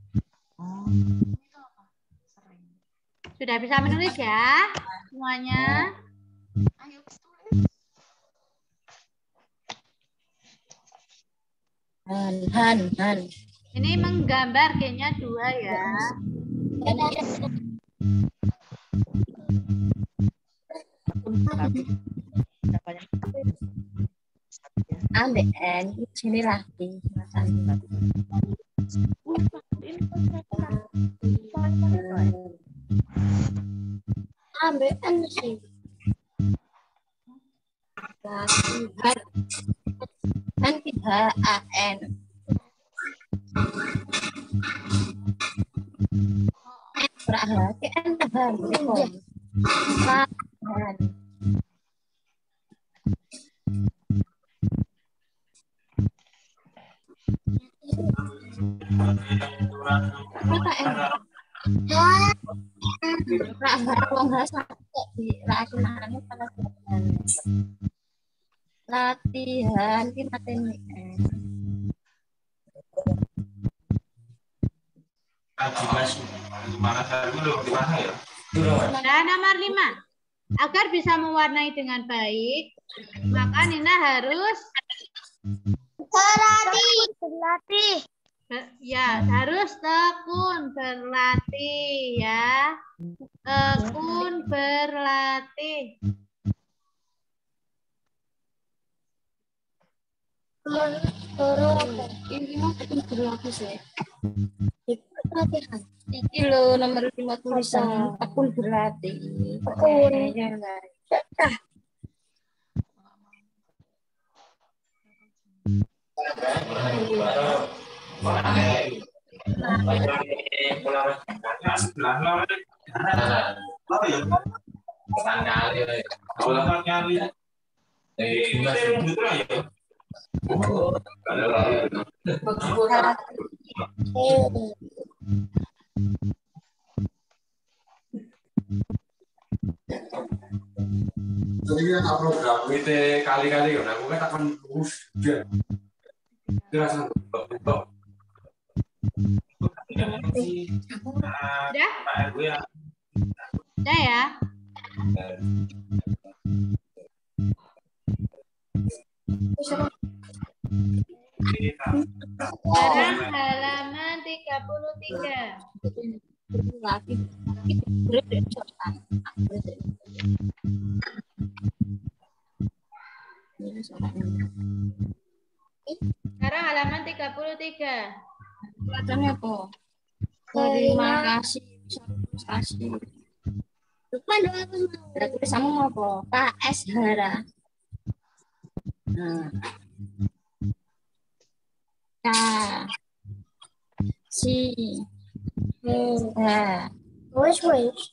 Sudah bisa menulis ya semuanya? Ayo tulis. Han. Ini menggambar G-nya 2 ya. Ambek N sini lagi. Ambek N sih. Kan tidak AN. Berarti N bahan. Latihan kita teknik. Nah, nomor 5. Agar bisa mewarnai dengan baik, maka Nina harus Berlatih. Ya, harus tekun berlatih ya. Tekun berlatih. Ini mau tekun berlatih sih. Latihan. Iki lo nomor 5 tulisan tekun berlatih. Tekun. Jadi kita program itu kali-kali kan aku kan akan terus dia terasa betul. Udah? Udah ya? Sekarang halaman 33. Sekarang halaman 33. Pelajarannya apa? Terima kasih. Lupa dong. Berarti sama apa? KS Hara. Nah. Wes.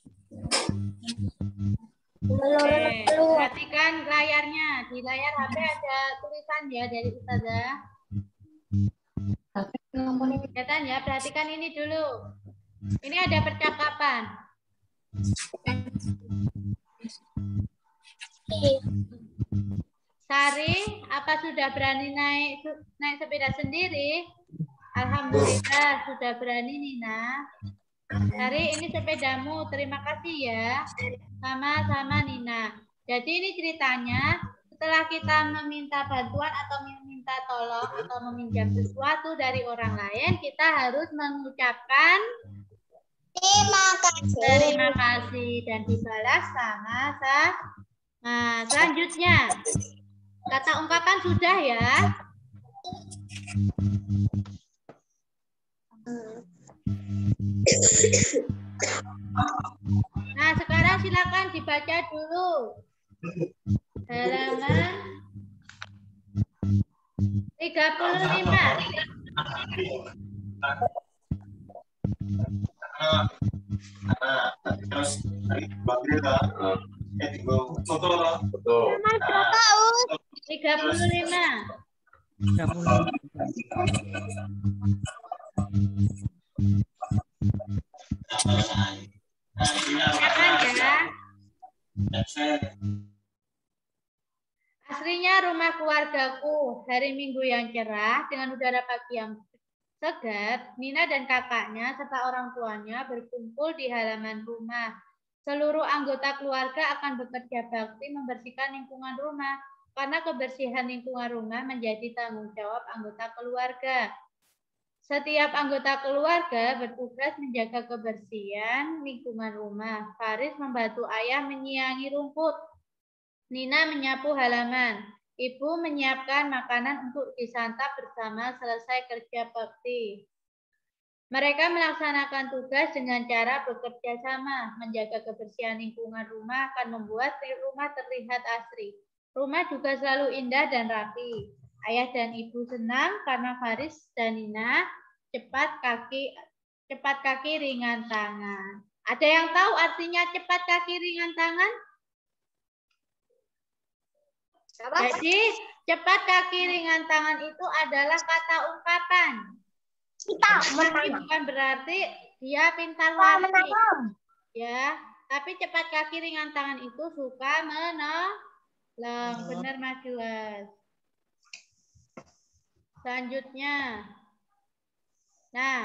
Perhatikan layarnya. Di layar HP ada tulisan ya dari Ustazah. Kelihatan ya, perhatikan ini dulu. Ini ada percakapan. Sari, apa sudah berani naik sepeda sendiri? Alhamdulillah sudah berani Nina. Sari, ini sepedamu. Terima kasih ya. Sama-sama Nina. Jadi ini ceritanya, setelah kita meminta bantuan atau meminta tolong atau meminjam sesuatu dari orang lain, kita harus mengucapkan terima kasih dan dibalas sama-sama. Nah, selanjutnya kata ungkapan sudah ya. Nah, sekarang silakan dibaca dulu. Halaman 35. Betul. 35. 30. Silakan ya. Aslinya rumah keluargaku, hari Minggu yang cerah dengan udara pagi yang segar, Nina dan kakaknya serta orang tuanya berkumpul di halaman rumah. Seluruh anggota keluarga akan bekerja bakti membersihkan lingkungan rumah, karena kebersihan lingkungan rumah menjadi tanggung jawab anggota keluarga. Setiap anggota keluarga bertugas menjaga kebersihan lingkungan rumah. Faris membantu ayah menyiangi rumput. Nina menyapu halaman. Ibu menyiapkan makanan untuk disantap bersama selesai kerja bakti. Mereka melaksanakan tugas dengan cara bekerja sama. Menjaga kebersihan lingkungan rumah akan membuat rumah terlihat asri. Rumah juga selalu indah dan rapi. Ayah dan ibu senang karena Faris dan Nina cepat kaki ringan tangan. Ada yang tahu artinya cepat kaki ringan tangan? Jadi cepat kaki ringan tangan itu adalah kata ungkapan. Tapi bukan berarti dia pintar lari. Ya, tapi cepat kaki ringan tangan itu suka menolong. Benar Mas Juas. Selanjutnya. Nah.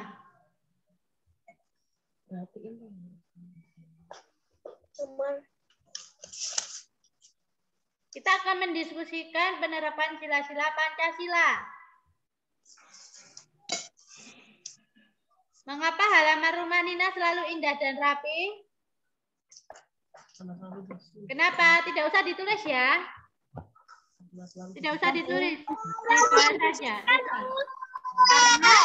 Kita akan mendiskusikan penerapan sila-sila Pancasila. Mengapa halaman rumah Nina selalu indah dan rapi? Kenapa? Tidak usah ditulis ya. Tidak usah ditulis. Saya saja. Karena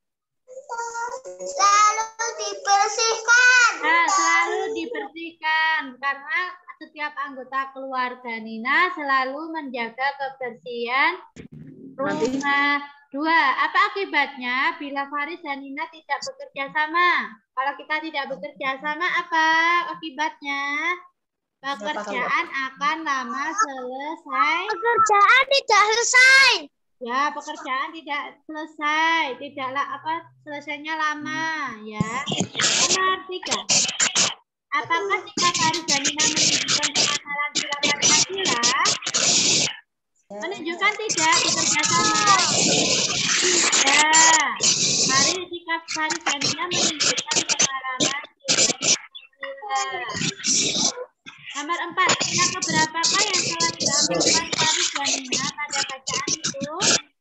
selalu dibersihkan. Nah, selalu dibersihkan karena setiap anggota keluarga Nina selalu menjaga kebersihan rumah. 2. Apa akibatnya bila Faris dan Nina tidak bekerja sama? Kalau kita tidak bekerja sama, apa akibatnya? Pekerjaan akan lama selesai. Pekerjaan tidak selesai. Ya, pekerjaan tidak selesai. Tidaklah selesainya lama, ya. Nomor 3. Apakah sikap Faris dan Nina menunjukkan penghasilan sila Pancasila? Menunjukkan tidak bekerja sama. Tidak. Sikap Faris dan Nina menunjukkan pengalaman sila. Nomor 4. Sila keberapakah yang telah dilakukan Faris dan Nina pada bacaan itu?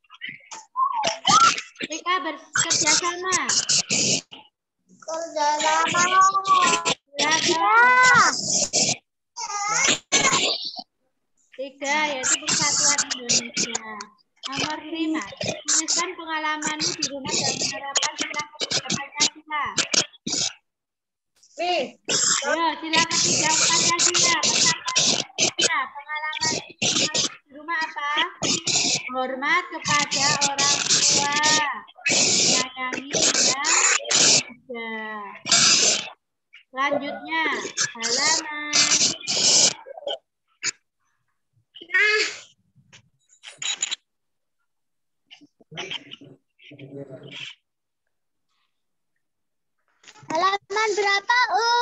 Mereka bekerja sama. Kerja sama. Ya. 3, yaitu Persatuan Indonesia. Nomor 5. Tuliskan pengalamanmu di rumah dan menerapkan sila Pancasila. Ayo, sila ketiga Pancasila. Pengalaman di rumah apa? Hormat kepada orang tua. Menyayangi yang muda. Selanjutnya, halaman. Halaman berapa,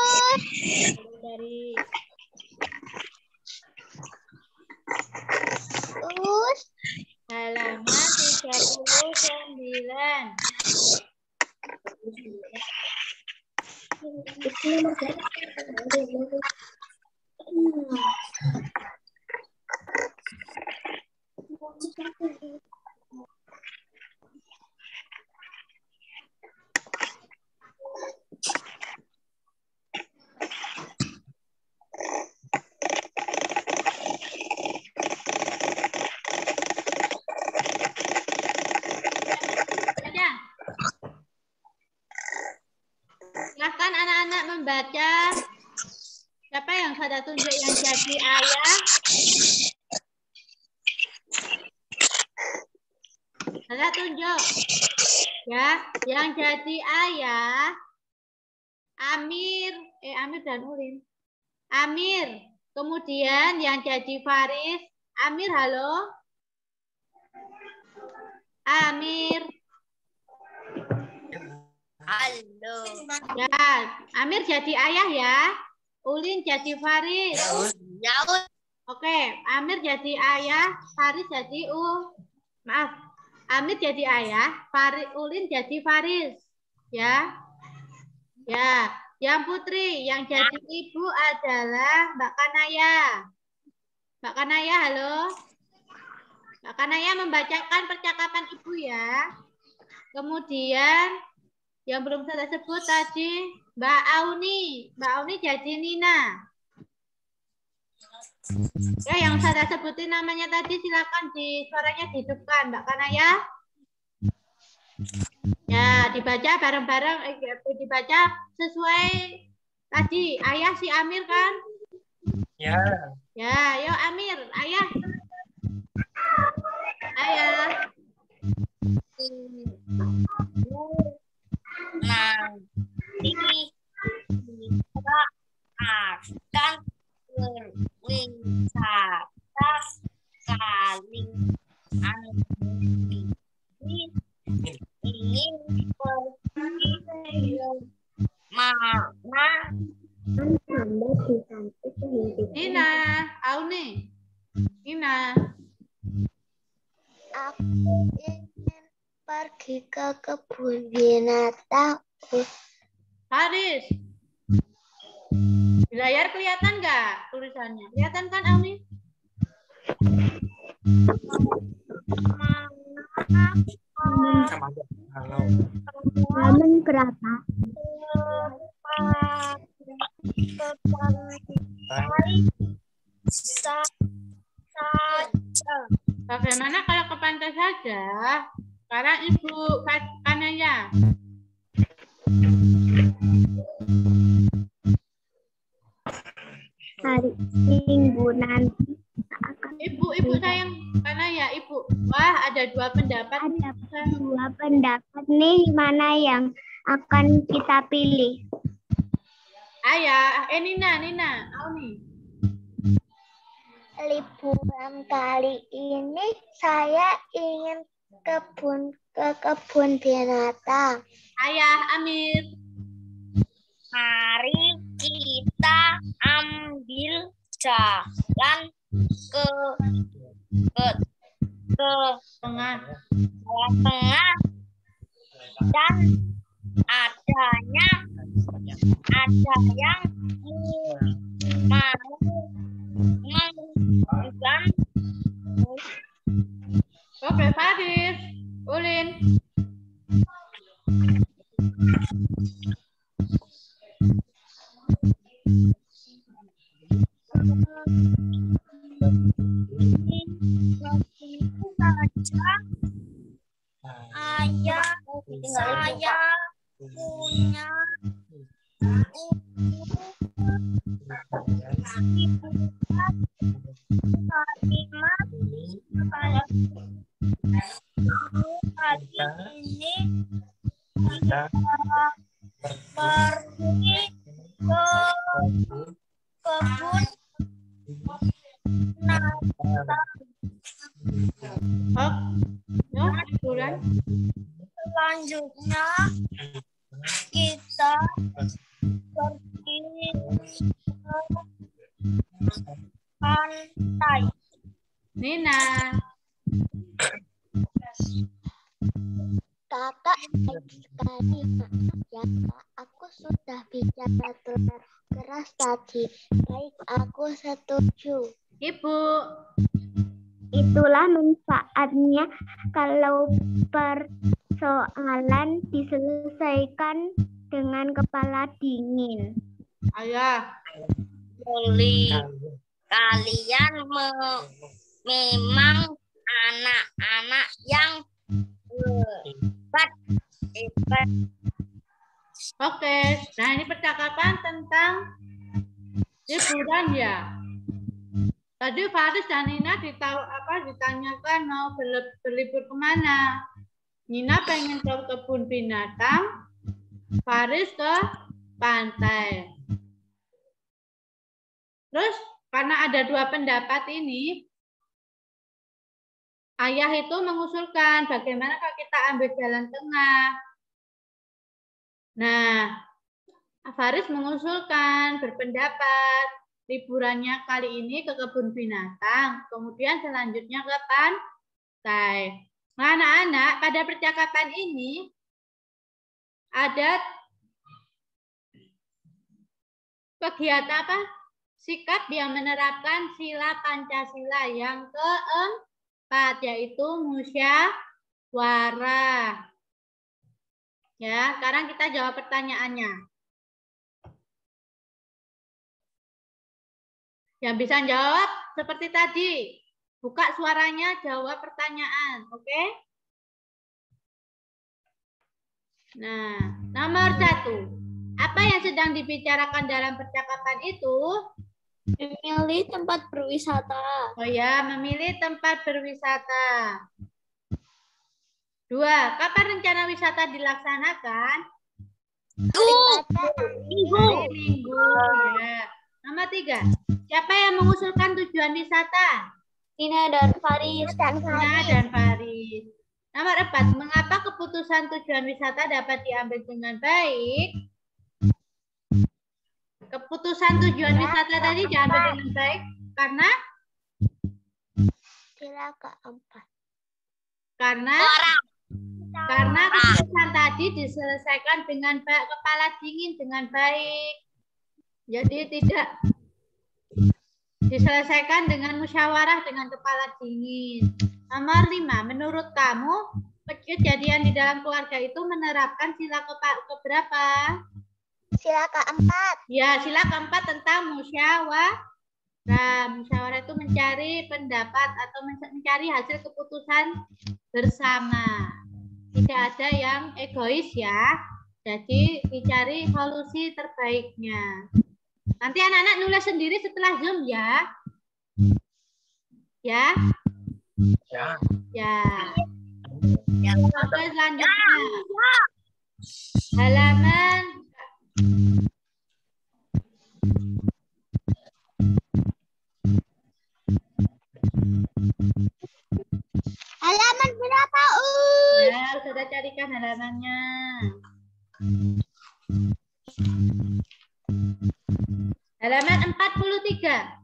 Dari halaman 39. Silahkan anak-anak membaca Siapa yang saya tunjuk yang jadi ayah? Saya tunjuk. Ya, yang jadi ayah Amir, Amir dan Ulin. Amir. Kemudian yang jadi Faris, Amir, halo. Amir. Halo. Ya, Amir jadi ayah ya. Ulin jadi Faris. Ya, Oke, Amir jadi ayah, Faris jadi maaf. Amir jadi ayah, Ulin jadi Faris. Ya. Ya, yang Putri, yang jadi ibu adalah Mbak Kanaya. Mbak Kanaya, halo. Mbak Kanaya membacakan percakapan ibu ya. Kemudian yang belum saya sebut tadi Mbak Auni. Mbak Auni jadi Nina. Ya, yang saya sebutin namanya tadi silakan suaranya dihidupkan, Mbak Kanaya. Ya, dibaca bareng-bareng, dibaca sesuai tadi. Ayah si Amir kan? Ya. Ya, yuk Amir, ayah. Ayah. Nanti kita akan berwisata kali ingin pergi mana? Nina, Auni. Nina. Aku ingin pergi ke kebun binatang. Haris. Di layar kelihatan nggak tulisannya? Kelihatan kan, Auni? Sama aja. Halo. Halaman berapa? Bagaimana kalau ke pantai saja? Sekarang Ibu Kanaya. Hari Minggu nanti akan Ibu sayang Kanaya, Ibu. Wah, ada dua pendapat. ada dua pendapat nih, mana yang akan kita pilih? Ayah, Nina, Auni. Liburan kali ini saya ingin ke kebun binatang. Ayah, Amir. Mari kita ambil jalan ke Tengah. tengah dan ada yang mau menggunakan. Oke, Faris. Ulin. Ayah saya punya kali ini kita pergi ke kebun Bulan. Selanjutnya kita pergi ke pantai. Nina. Kakak baik sekali, maaf ya Kak. Aku sudah bicara terlalu keras tadi. Baik, aku setuju. Ibu. Itulah manfaatnya kalau persoalan diselesaikan dengan kepala dingin. Ayah. Boleh. Kalian memang anak-anak yang hebat. Oke, nah ini percakapan tentang Liburan ya. Tadi Faris dan Nina ditanyakan mau berlibur kemana. Nina pengen ke kebun binatang, Faris ke pantai. Terus karena ada dua pendapat ini, ayah itu mengusulkan bagaimana kalau kita ambil jalan tengah. Nah, Faris mengusulkan berpendapat liburannya kali ini ke kebun binatang, kemudian selanjutnya ke pantai. Nah, anak-anak, pada percakapan ini ada kegiatan apa? Sikap yang menerapkan sila Pancasila yang keempat, yaitu musyawarah. Ya, sekarang kita jawab pertanyaannya. Yang bisa jawab seperti tadi. Buka suaranya, jawab pertanyaan. Oke? Nah, nomor 1. Apa yang sedang dibicarakan dalam percakapan itu? Memilih tempat berwisata. Oh ya, memilih tempat berwisata. 2. Kapan rencana wisata dilaksanakan? Hari Minggu. Ya. Nomor 3. Siapa yang mengusulkan tujuan wisata? Nina dan Faris. Nina dan Faris. Nomor 4. Mengapa keputusan tujuan wisata dapat diambil dengan baik? Keputusan tujuan wisata tadi diambil dengan baik karena? Sila keempat. Karena keputusan tadi diselesaikan dengan kepala dingin dengan baik. Jadi tidak diselesaikan dengan musyawarah dengan kepala dingin. Nomor 5. Menurut kamu kejadian di dalam keluarga itu menerapkan sila keberapa? Sila keempat. Ya, sila keempat tentang musyawarah. Musyawarah itu mencari pendapat atau mencari hasil keputusan bersama. Tidak ada yang egois ya. Jadi dicari solusi terbaiknya. Nanti anak-anak nulis sendiri setelah Zoom ya. Ya? Ya. Oke, selanjutnya. Halaman berapa, ya, sudah carikan halamannya. Halaman 43.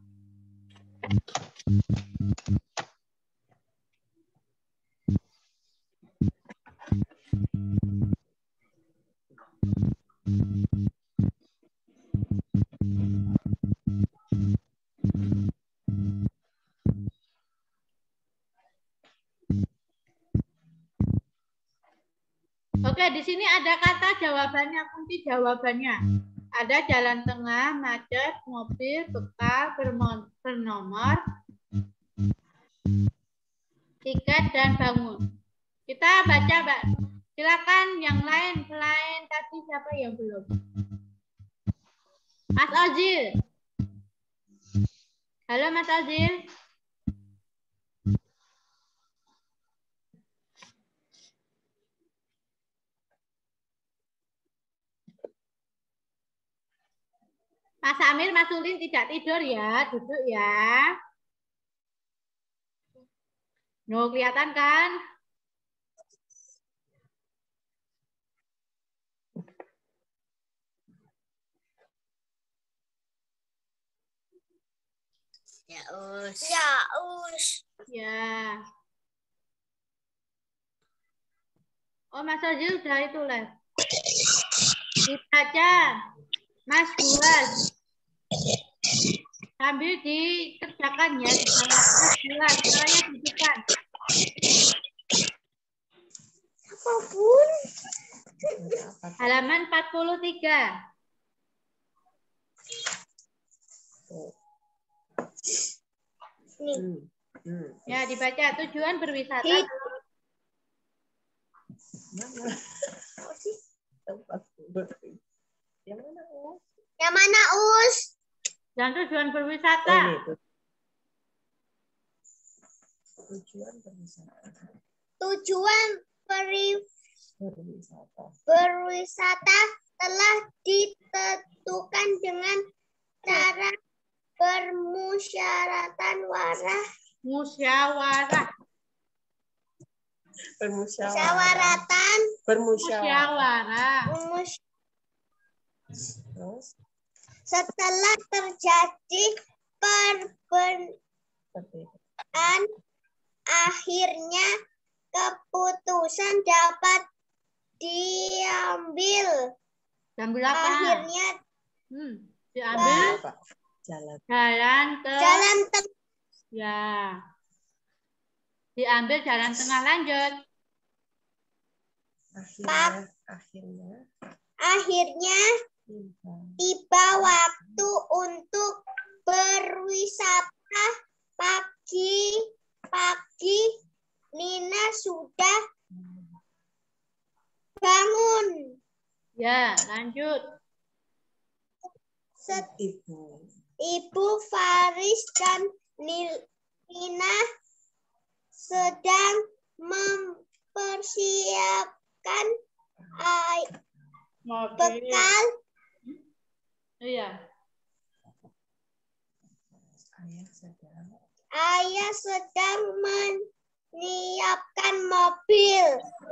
Oke, di sini ada kata jawabannya, kunci jawabannya. Ada jalan tengah, macet, mobil, bekal, bernomor, tiket, dan bangun. Kita baca, Mbak. Silakan yang lain selain tadi siapa yang belum? Mas Ozil. Halo Mas Ozil. Mas Amir, Mas Ulin tidak tidur ya, duduk ya. No, kelihatan kan? Ya, Us. Ya, Us. Ya. Oh, Mas Ozil udah itu les. Dibaca. Mas Buas. Sambil dikerjakan ya. Mas Buas, caranya dihidupkan. Apapun. Halaman 43. Ya, dibaca. Tujuan berwisata. Yang mana, Us? Dan tujuan Oh, berwisata. ini tujuan berwisata. Tujuan Berwisata. berwisata telah ditentukan dengan cara bermusyawaratan Musyawarah. Bermusyawaratan. Musyawarah. Terus setelah terjadi perbedaan, akhirnya keputusan dapat diambil. Diambil apa? Akhirnya Diambil apa? Jalan. jalan ya. Diambil jalan tengah, lanjut. Akhirnya tiba waktu untuk berwisata. Pagi Nina sudah bangun. Ya, lanjut. Ibu Faris dan Nina sedang mempersiapkan bekal. Iya. Ayah sedang menyiapkan mobil.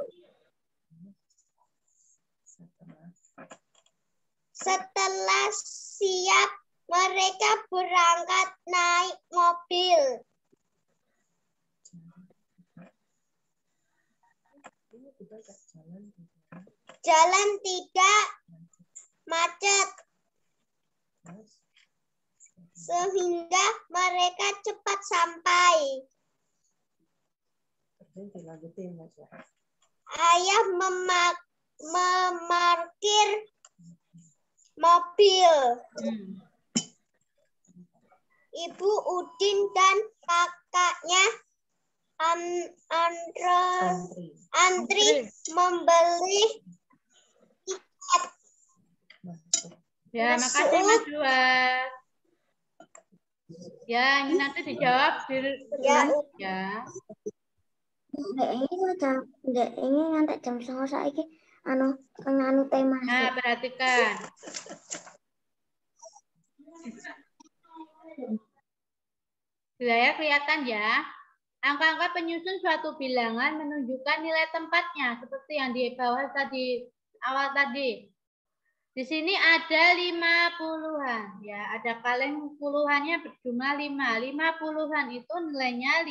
Setelah siap, mereka berangkat naik mobil. Jalan tidak macet, sehingga mereka cepat sampai. Ayah memarkir mobil. Ibu Udin dan kakaknya antri membeli tiket. Ya, makasih Mas Juan. Ya, ini nanti dijawab ya. Nggak ini nanti jam 09.30 saiki anu tema. Nah, perhatikan. Wilayah kelihatan ya. Angka-angka penyusun suatu bilangan menunjukkan nilai tempatnya seperti yang di bawah tadi, awal tadi. Di sini ada 50-an ya, ada kaleng puluhannya berjumlah 5. 50-an itu nilainya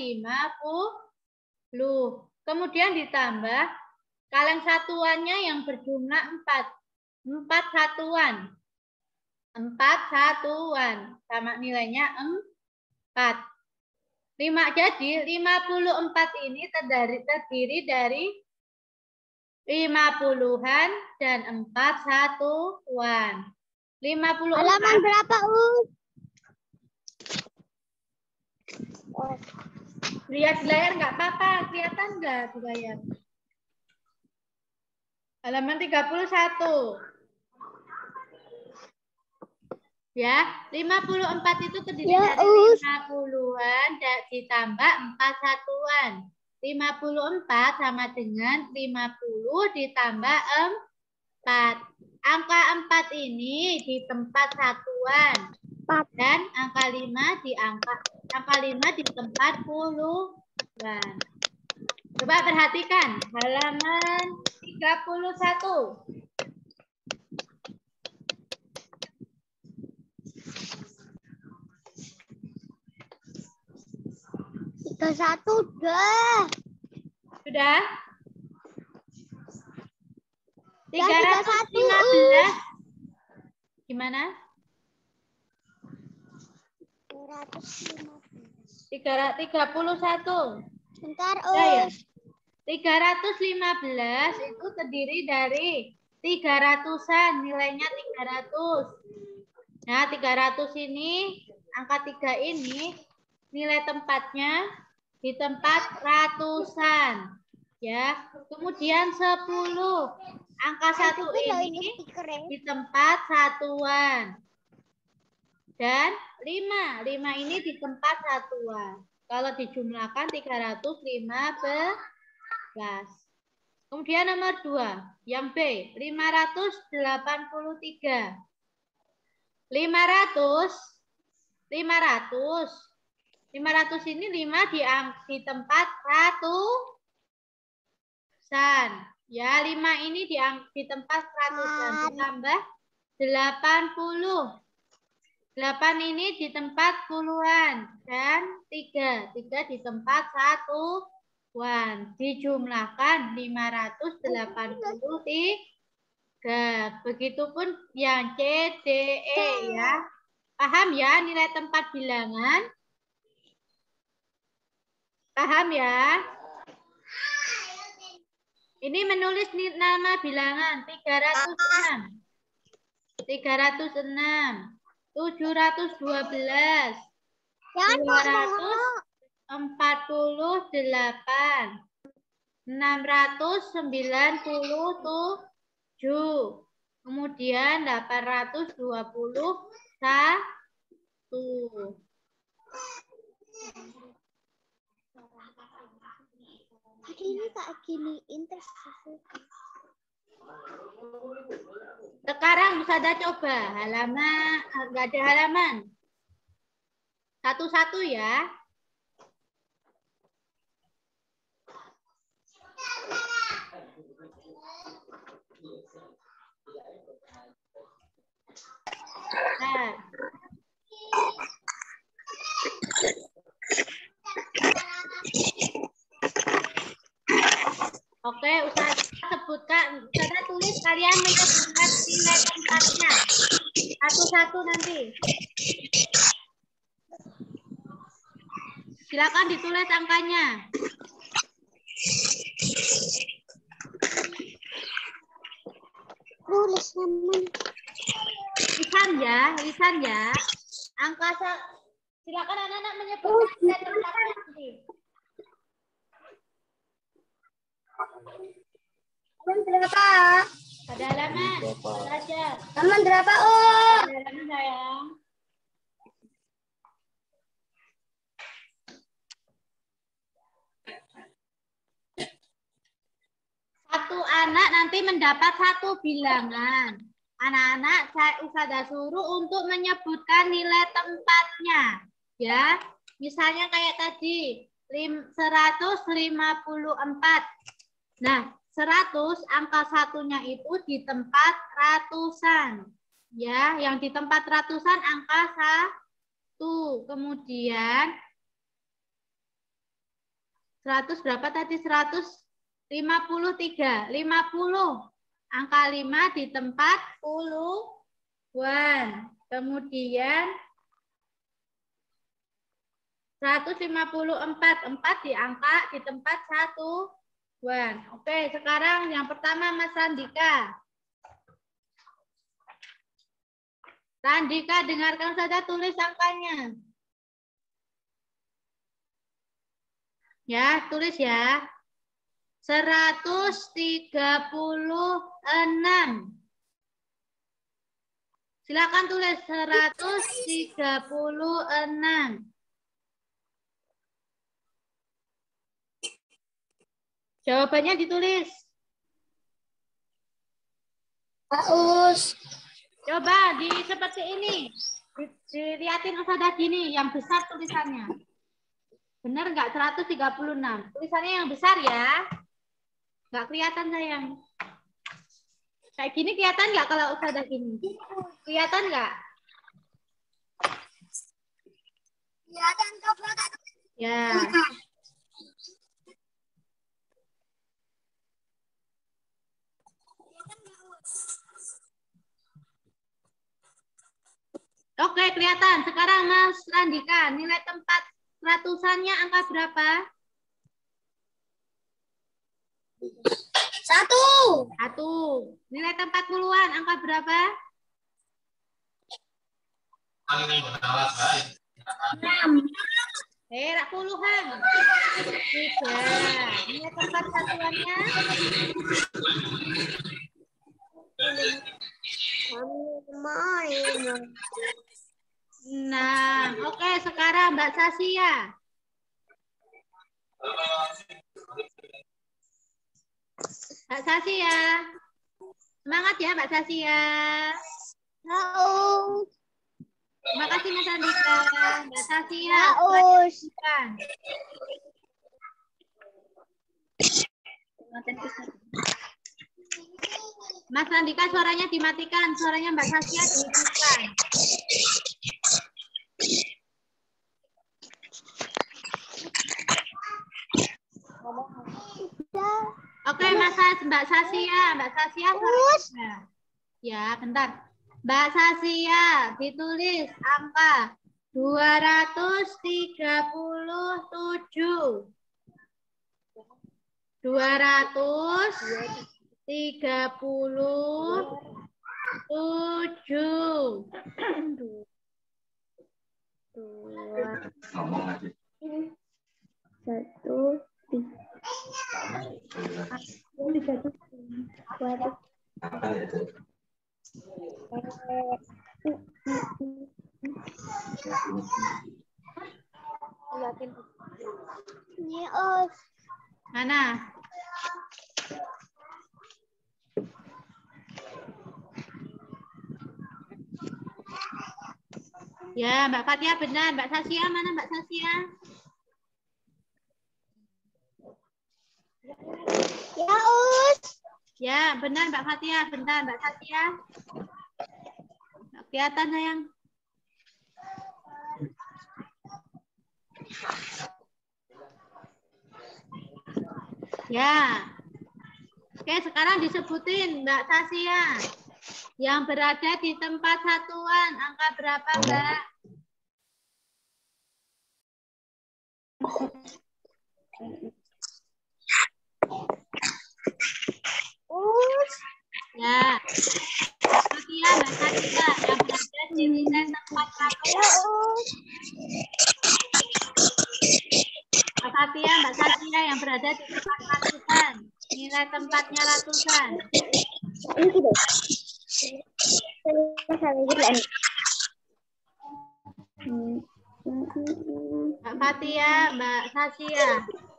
50. Kemudian ditambah kaleng satuannya yang berjumlah 4. 4 satuan. 4 satuan sama nilainya 4. 5, jadi 54 ini terdiri dari 50-an dan 4 satuan. 54. Halaman berapa, Lihat di layar nggak apa-apa, kelihatan nggak di layar? Halaman 31. Ya, 54 itu terdiri dari 50-an ditambah 4 satuan. 54 sama dengan 50 ditambah 4. Angka 4 ini di tempat satuan. Dan angka 5 di di tempat puluhan. Coba perhatikan halaman 31. 31 udah. Sudah? 315. Gimana? 331. Bentar, Ya. 315 itu terdiri dari 300-an, nilainya 300. Nah, 300 ini, angka 3 ini, nilai tempatnya di tempat ratusan. Ya, kemudian 10. Angka 1 ini di tempat satuan. dan 5. 5 ini di tempat satuan. Kalau dijumlahkan 315. Kemudian nomor 2, yang B, 583. 500 ini 5 di tempat ratusan. Ya, 5 ini di tempat ratusan. Ditambah 80. 8 ini di tempat puluhan. Dan 3 di tempat satuan. Dijumlahkan 583. Begitupun yang C, D, E ya. Paham ya nilai tempat bilangan? Paham ya? Ini menulis nama bilangan 306. 306. 712. 248. 697. Kemudian 821. Ini tak giniin terus. Sekarang bisa ada coba halaman, enggak ada halaman. Satu-satu ya. Nah. Oke, sebutkan, Ustazah tulis kalian menyebutkan nilai tempatnya. Satu-satu nanti. Silakan ditulis angkanya. Tulis namanya. Lisan ya. Angka silakan anak-anak menyebutkan nilai tempatnya nanti. Halaman berapa? Pada halaman. Belajar. Halaman berapa, Pada halaman sayang. Satu anak nanti mendapat satu bilangan. Anak-anak saya Ustazah suruh untuk menyebutkan nilai tempatnya. Ya, misalnya kayak tadi 154. Nah, 100 angka satunya itu di tempat ratusan. Ya, yang di tempat ratusan angka 1. Kemudian 100 berapa tadi? 153. 50. Angka 5 di tempat puluhan. Kemudian 154. 4 di tempat satuan. Oke, sekarang yang pertama Mas Randika. Randika, dengarkan saja, tulis angkanya. Ya, tulis ya. 136. Silakan tulis 136. Jawabannya ditulis. Aus. Coba seperti ini. Dilihatin Ustazah gini, yang besar tulisannya. Benar nggak 136? Tulisannya yang besar ya. Nggak kelihatan sayang. Kayak gini kelihatan nggak kalau Ustazah gini? Kelihatan nggak? Kelihatan coba. Ya. Oke, kelihatan. Sekarang Mas Randika, nilai tempat ratusannya angka berapa? 1. Nilai tempat puluhan angka berapa? 6. Rak puluhan. 3. Nilai tempat satuannya? 5. 6. Oke, sekarang Mbak Sasia. Mbak Sasia. Semangat ya Mbak Sasia. Haus. Terima kasih Mas Andika. Mbak Sasia. Haus. Mas Andika suaranya dimatikan. Suaranya Mbak Sasia dihidupkan. Oke, Mbak Sasia. Mbak Sasia suaranya. Ya, bentar. Mbak Sasia, ditulis angka 237. 237. Ngomong aja. 1, 3. Apa ya itu? Yes. Mana? Ya, Mbak Fatia benar. Mbak Sasia, mana Mbak Sasia? Yaus. Ya, benar Mbak Fatia. Bentar, Mbak Sasia. Nggak kelihatan, sayang. Ya. Oke, sekarang disebutin Mbak Sasia. Yang berada di tempat satuan. Angka berapa, Mbak? Ya. Mbak Sasia yang berada di nilai tempat ratusan. Mbak Sasia yang berada di tempat ratusan. Nilai tempatnya ratusan. Mbak Fatia, Mbak Sasia.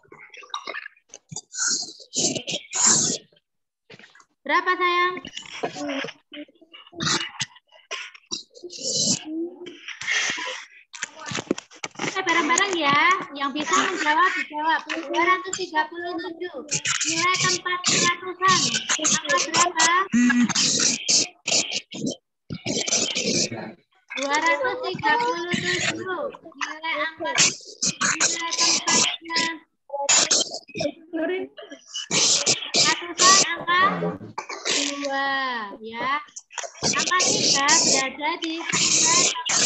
Berapa, sayang? Bareng-bareng ya. Yang bisa menjawab, dijawab. 237. Nilai tempat ratusan. Angka berapa? 237. Nilai angka. Nilai tempatnya. Ratusan angka 2. Ya. Angka 3 berada di nilai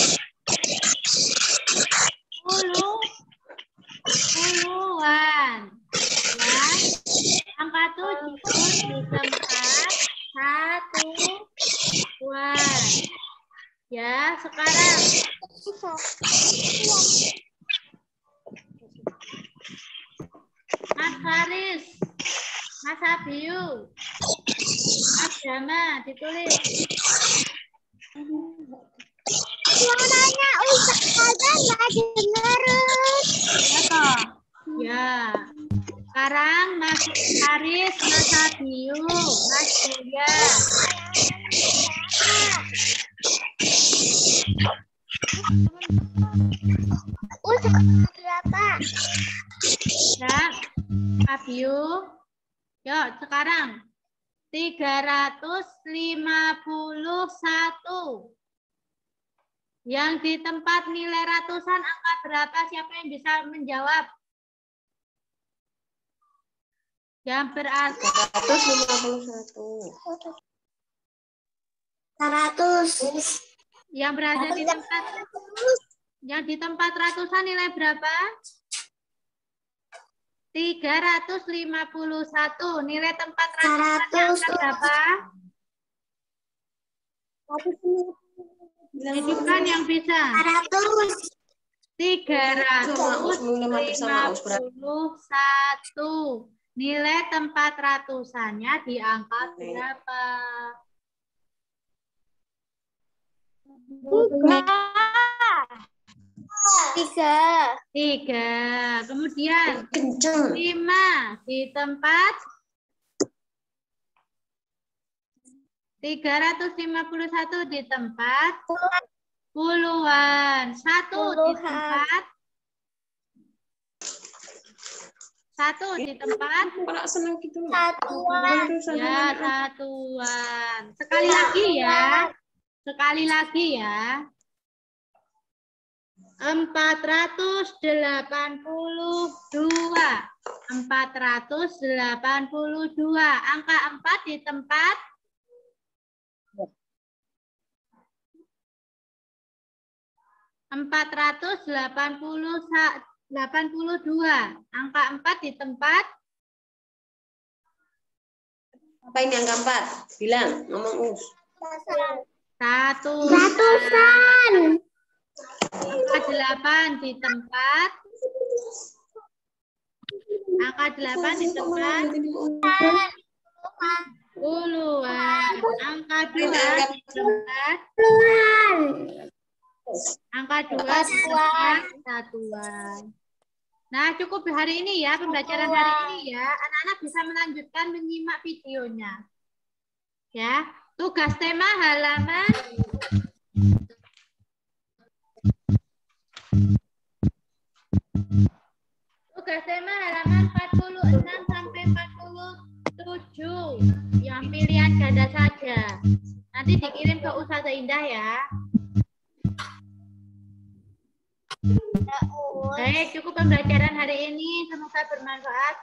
10-an. Ya. Angka 7 di tempat 1-an. Ya, sekarang Mas Haris, Mas Abiu, Mas Jama, ditulis. Suaranya Ustazah nggak dengerin. Ya. Sekarang Mas Haris, Mas Abiu, Mas Buya. Berapa? Ya, Abiu. Yuk, sekarang 351. Yang di tempat nilai ratusan angka berapa? Siapa yang bisa menjawab? Yang berarti 151. 100. yang berada di tempat ratusan nilai berapa? 351. Nilai tempat ratusan angka berapa? Hidupkan yang bisa. 351. Nilai tempat ratusannya di angka berapa? 3. Kemudian Kenceng. 5 di tempat 351 di tempat puluhan. 1 di tempat 1 di tempat Orang senang gitu. ya satuan. Sekali lagi ya. Sekali lagi ya. 482. 482. Angka 4 di tempat 482. Angka 4 di tempat Apa ini angka 4? Bilang, ngomong us. ratusan. Angka 8 di tempat angka 8 di tempat puluhan. Angka 2 di tempat angka 2 di tempat satuan. Nah, cukup hari ini ya, pembelajaran hari ini ya. Anak-anak bisa melanjutkan menyimak videonya. Ya, tugas tema halaman tugas tema halaman 46 sampai 47. Yang pilihan ganda saja. Nanti dikirim ke Ustazah Indah ya. Baik, cukup pembelajaran hari ini. Semoga bermanfaat.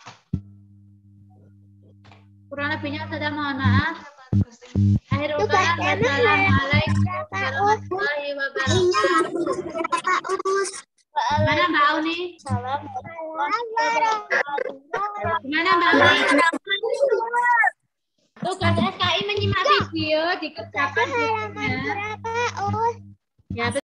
Kurang lebihnya Ustazah mohon maaf. Akhirul kalam, wassalamualaikum warahmatullahi wabarakatuh. Mana Mbak Uni? Gimana Mbak Uni? Tugas SKI menyimak video dikerjakan. Ya.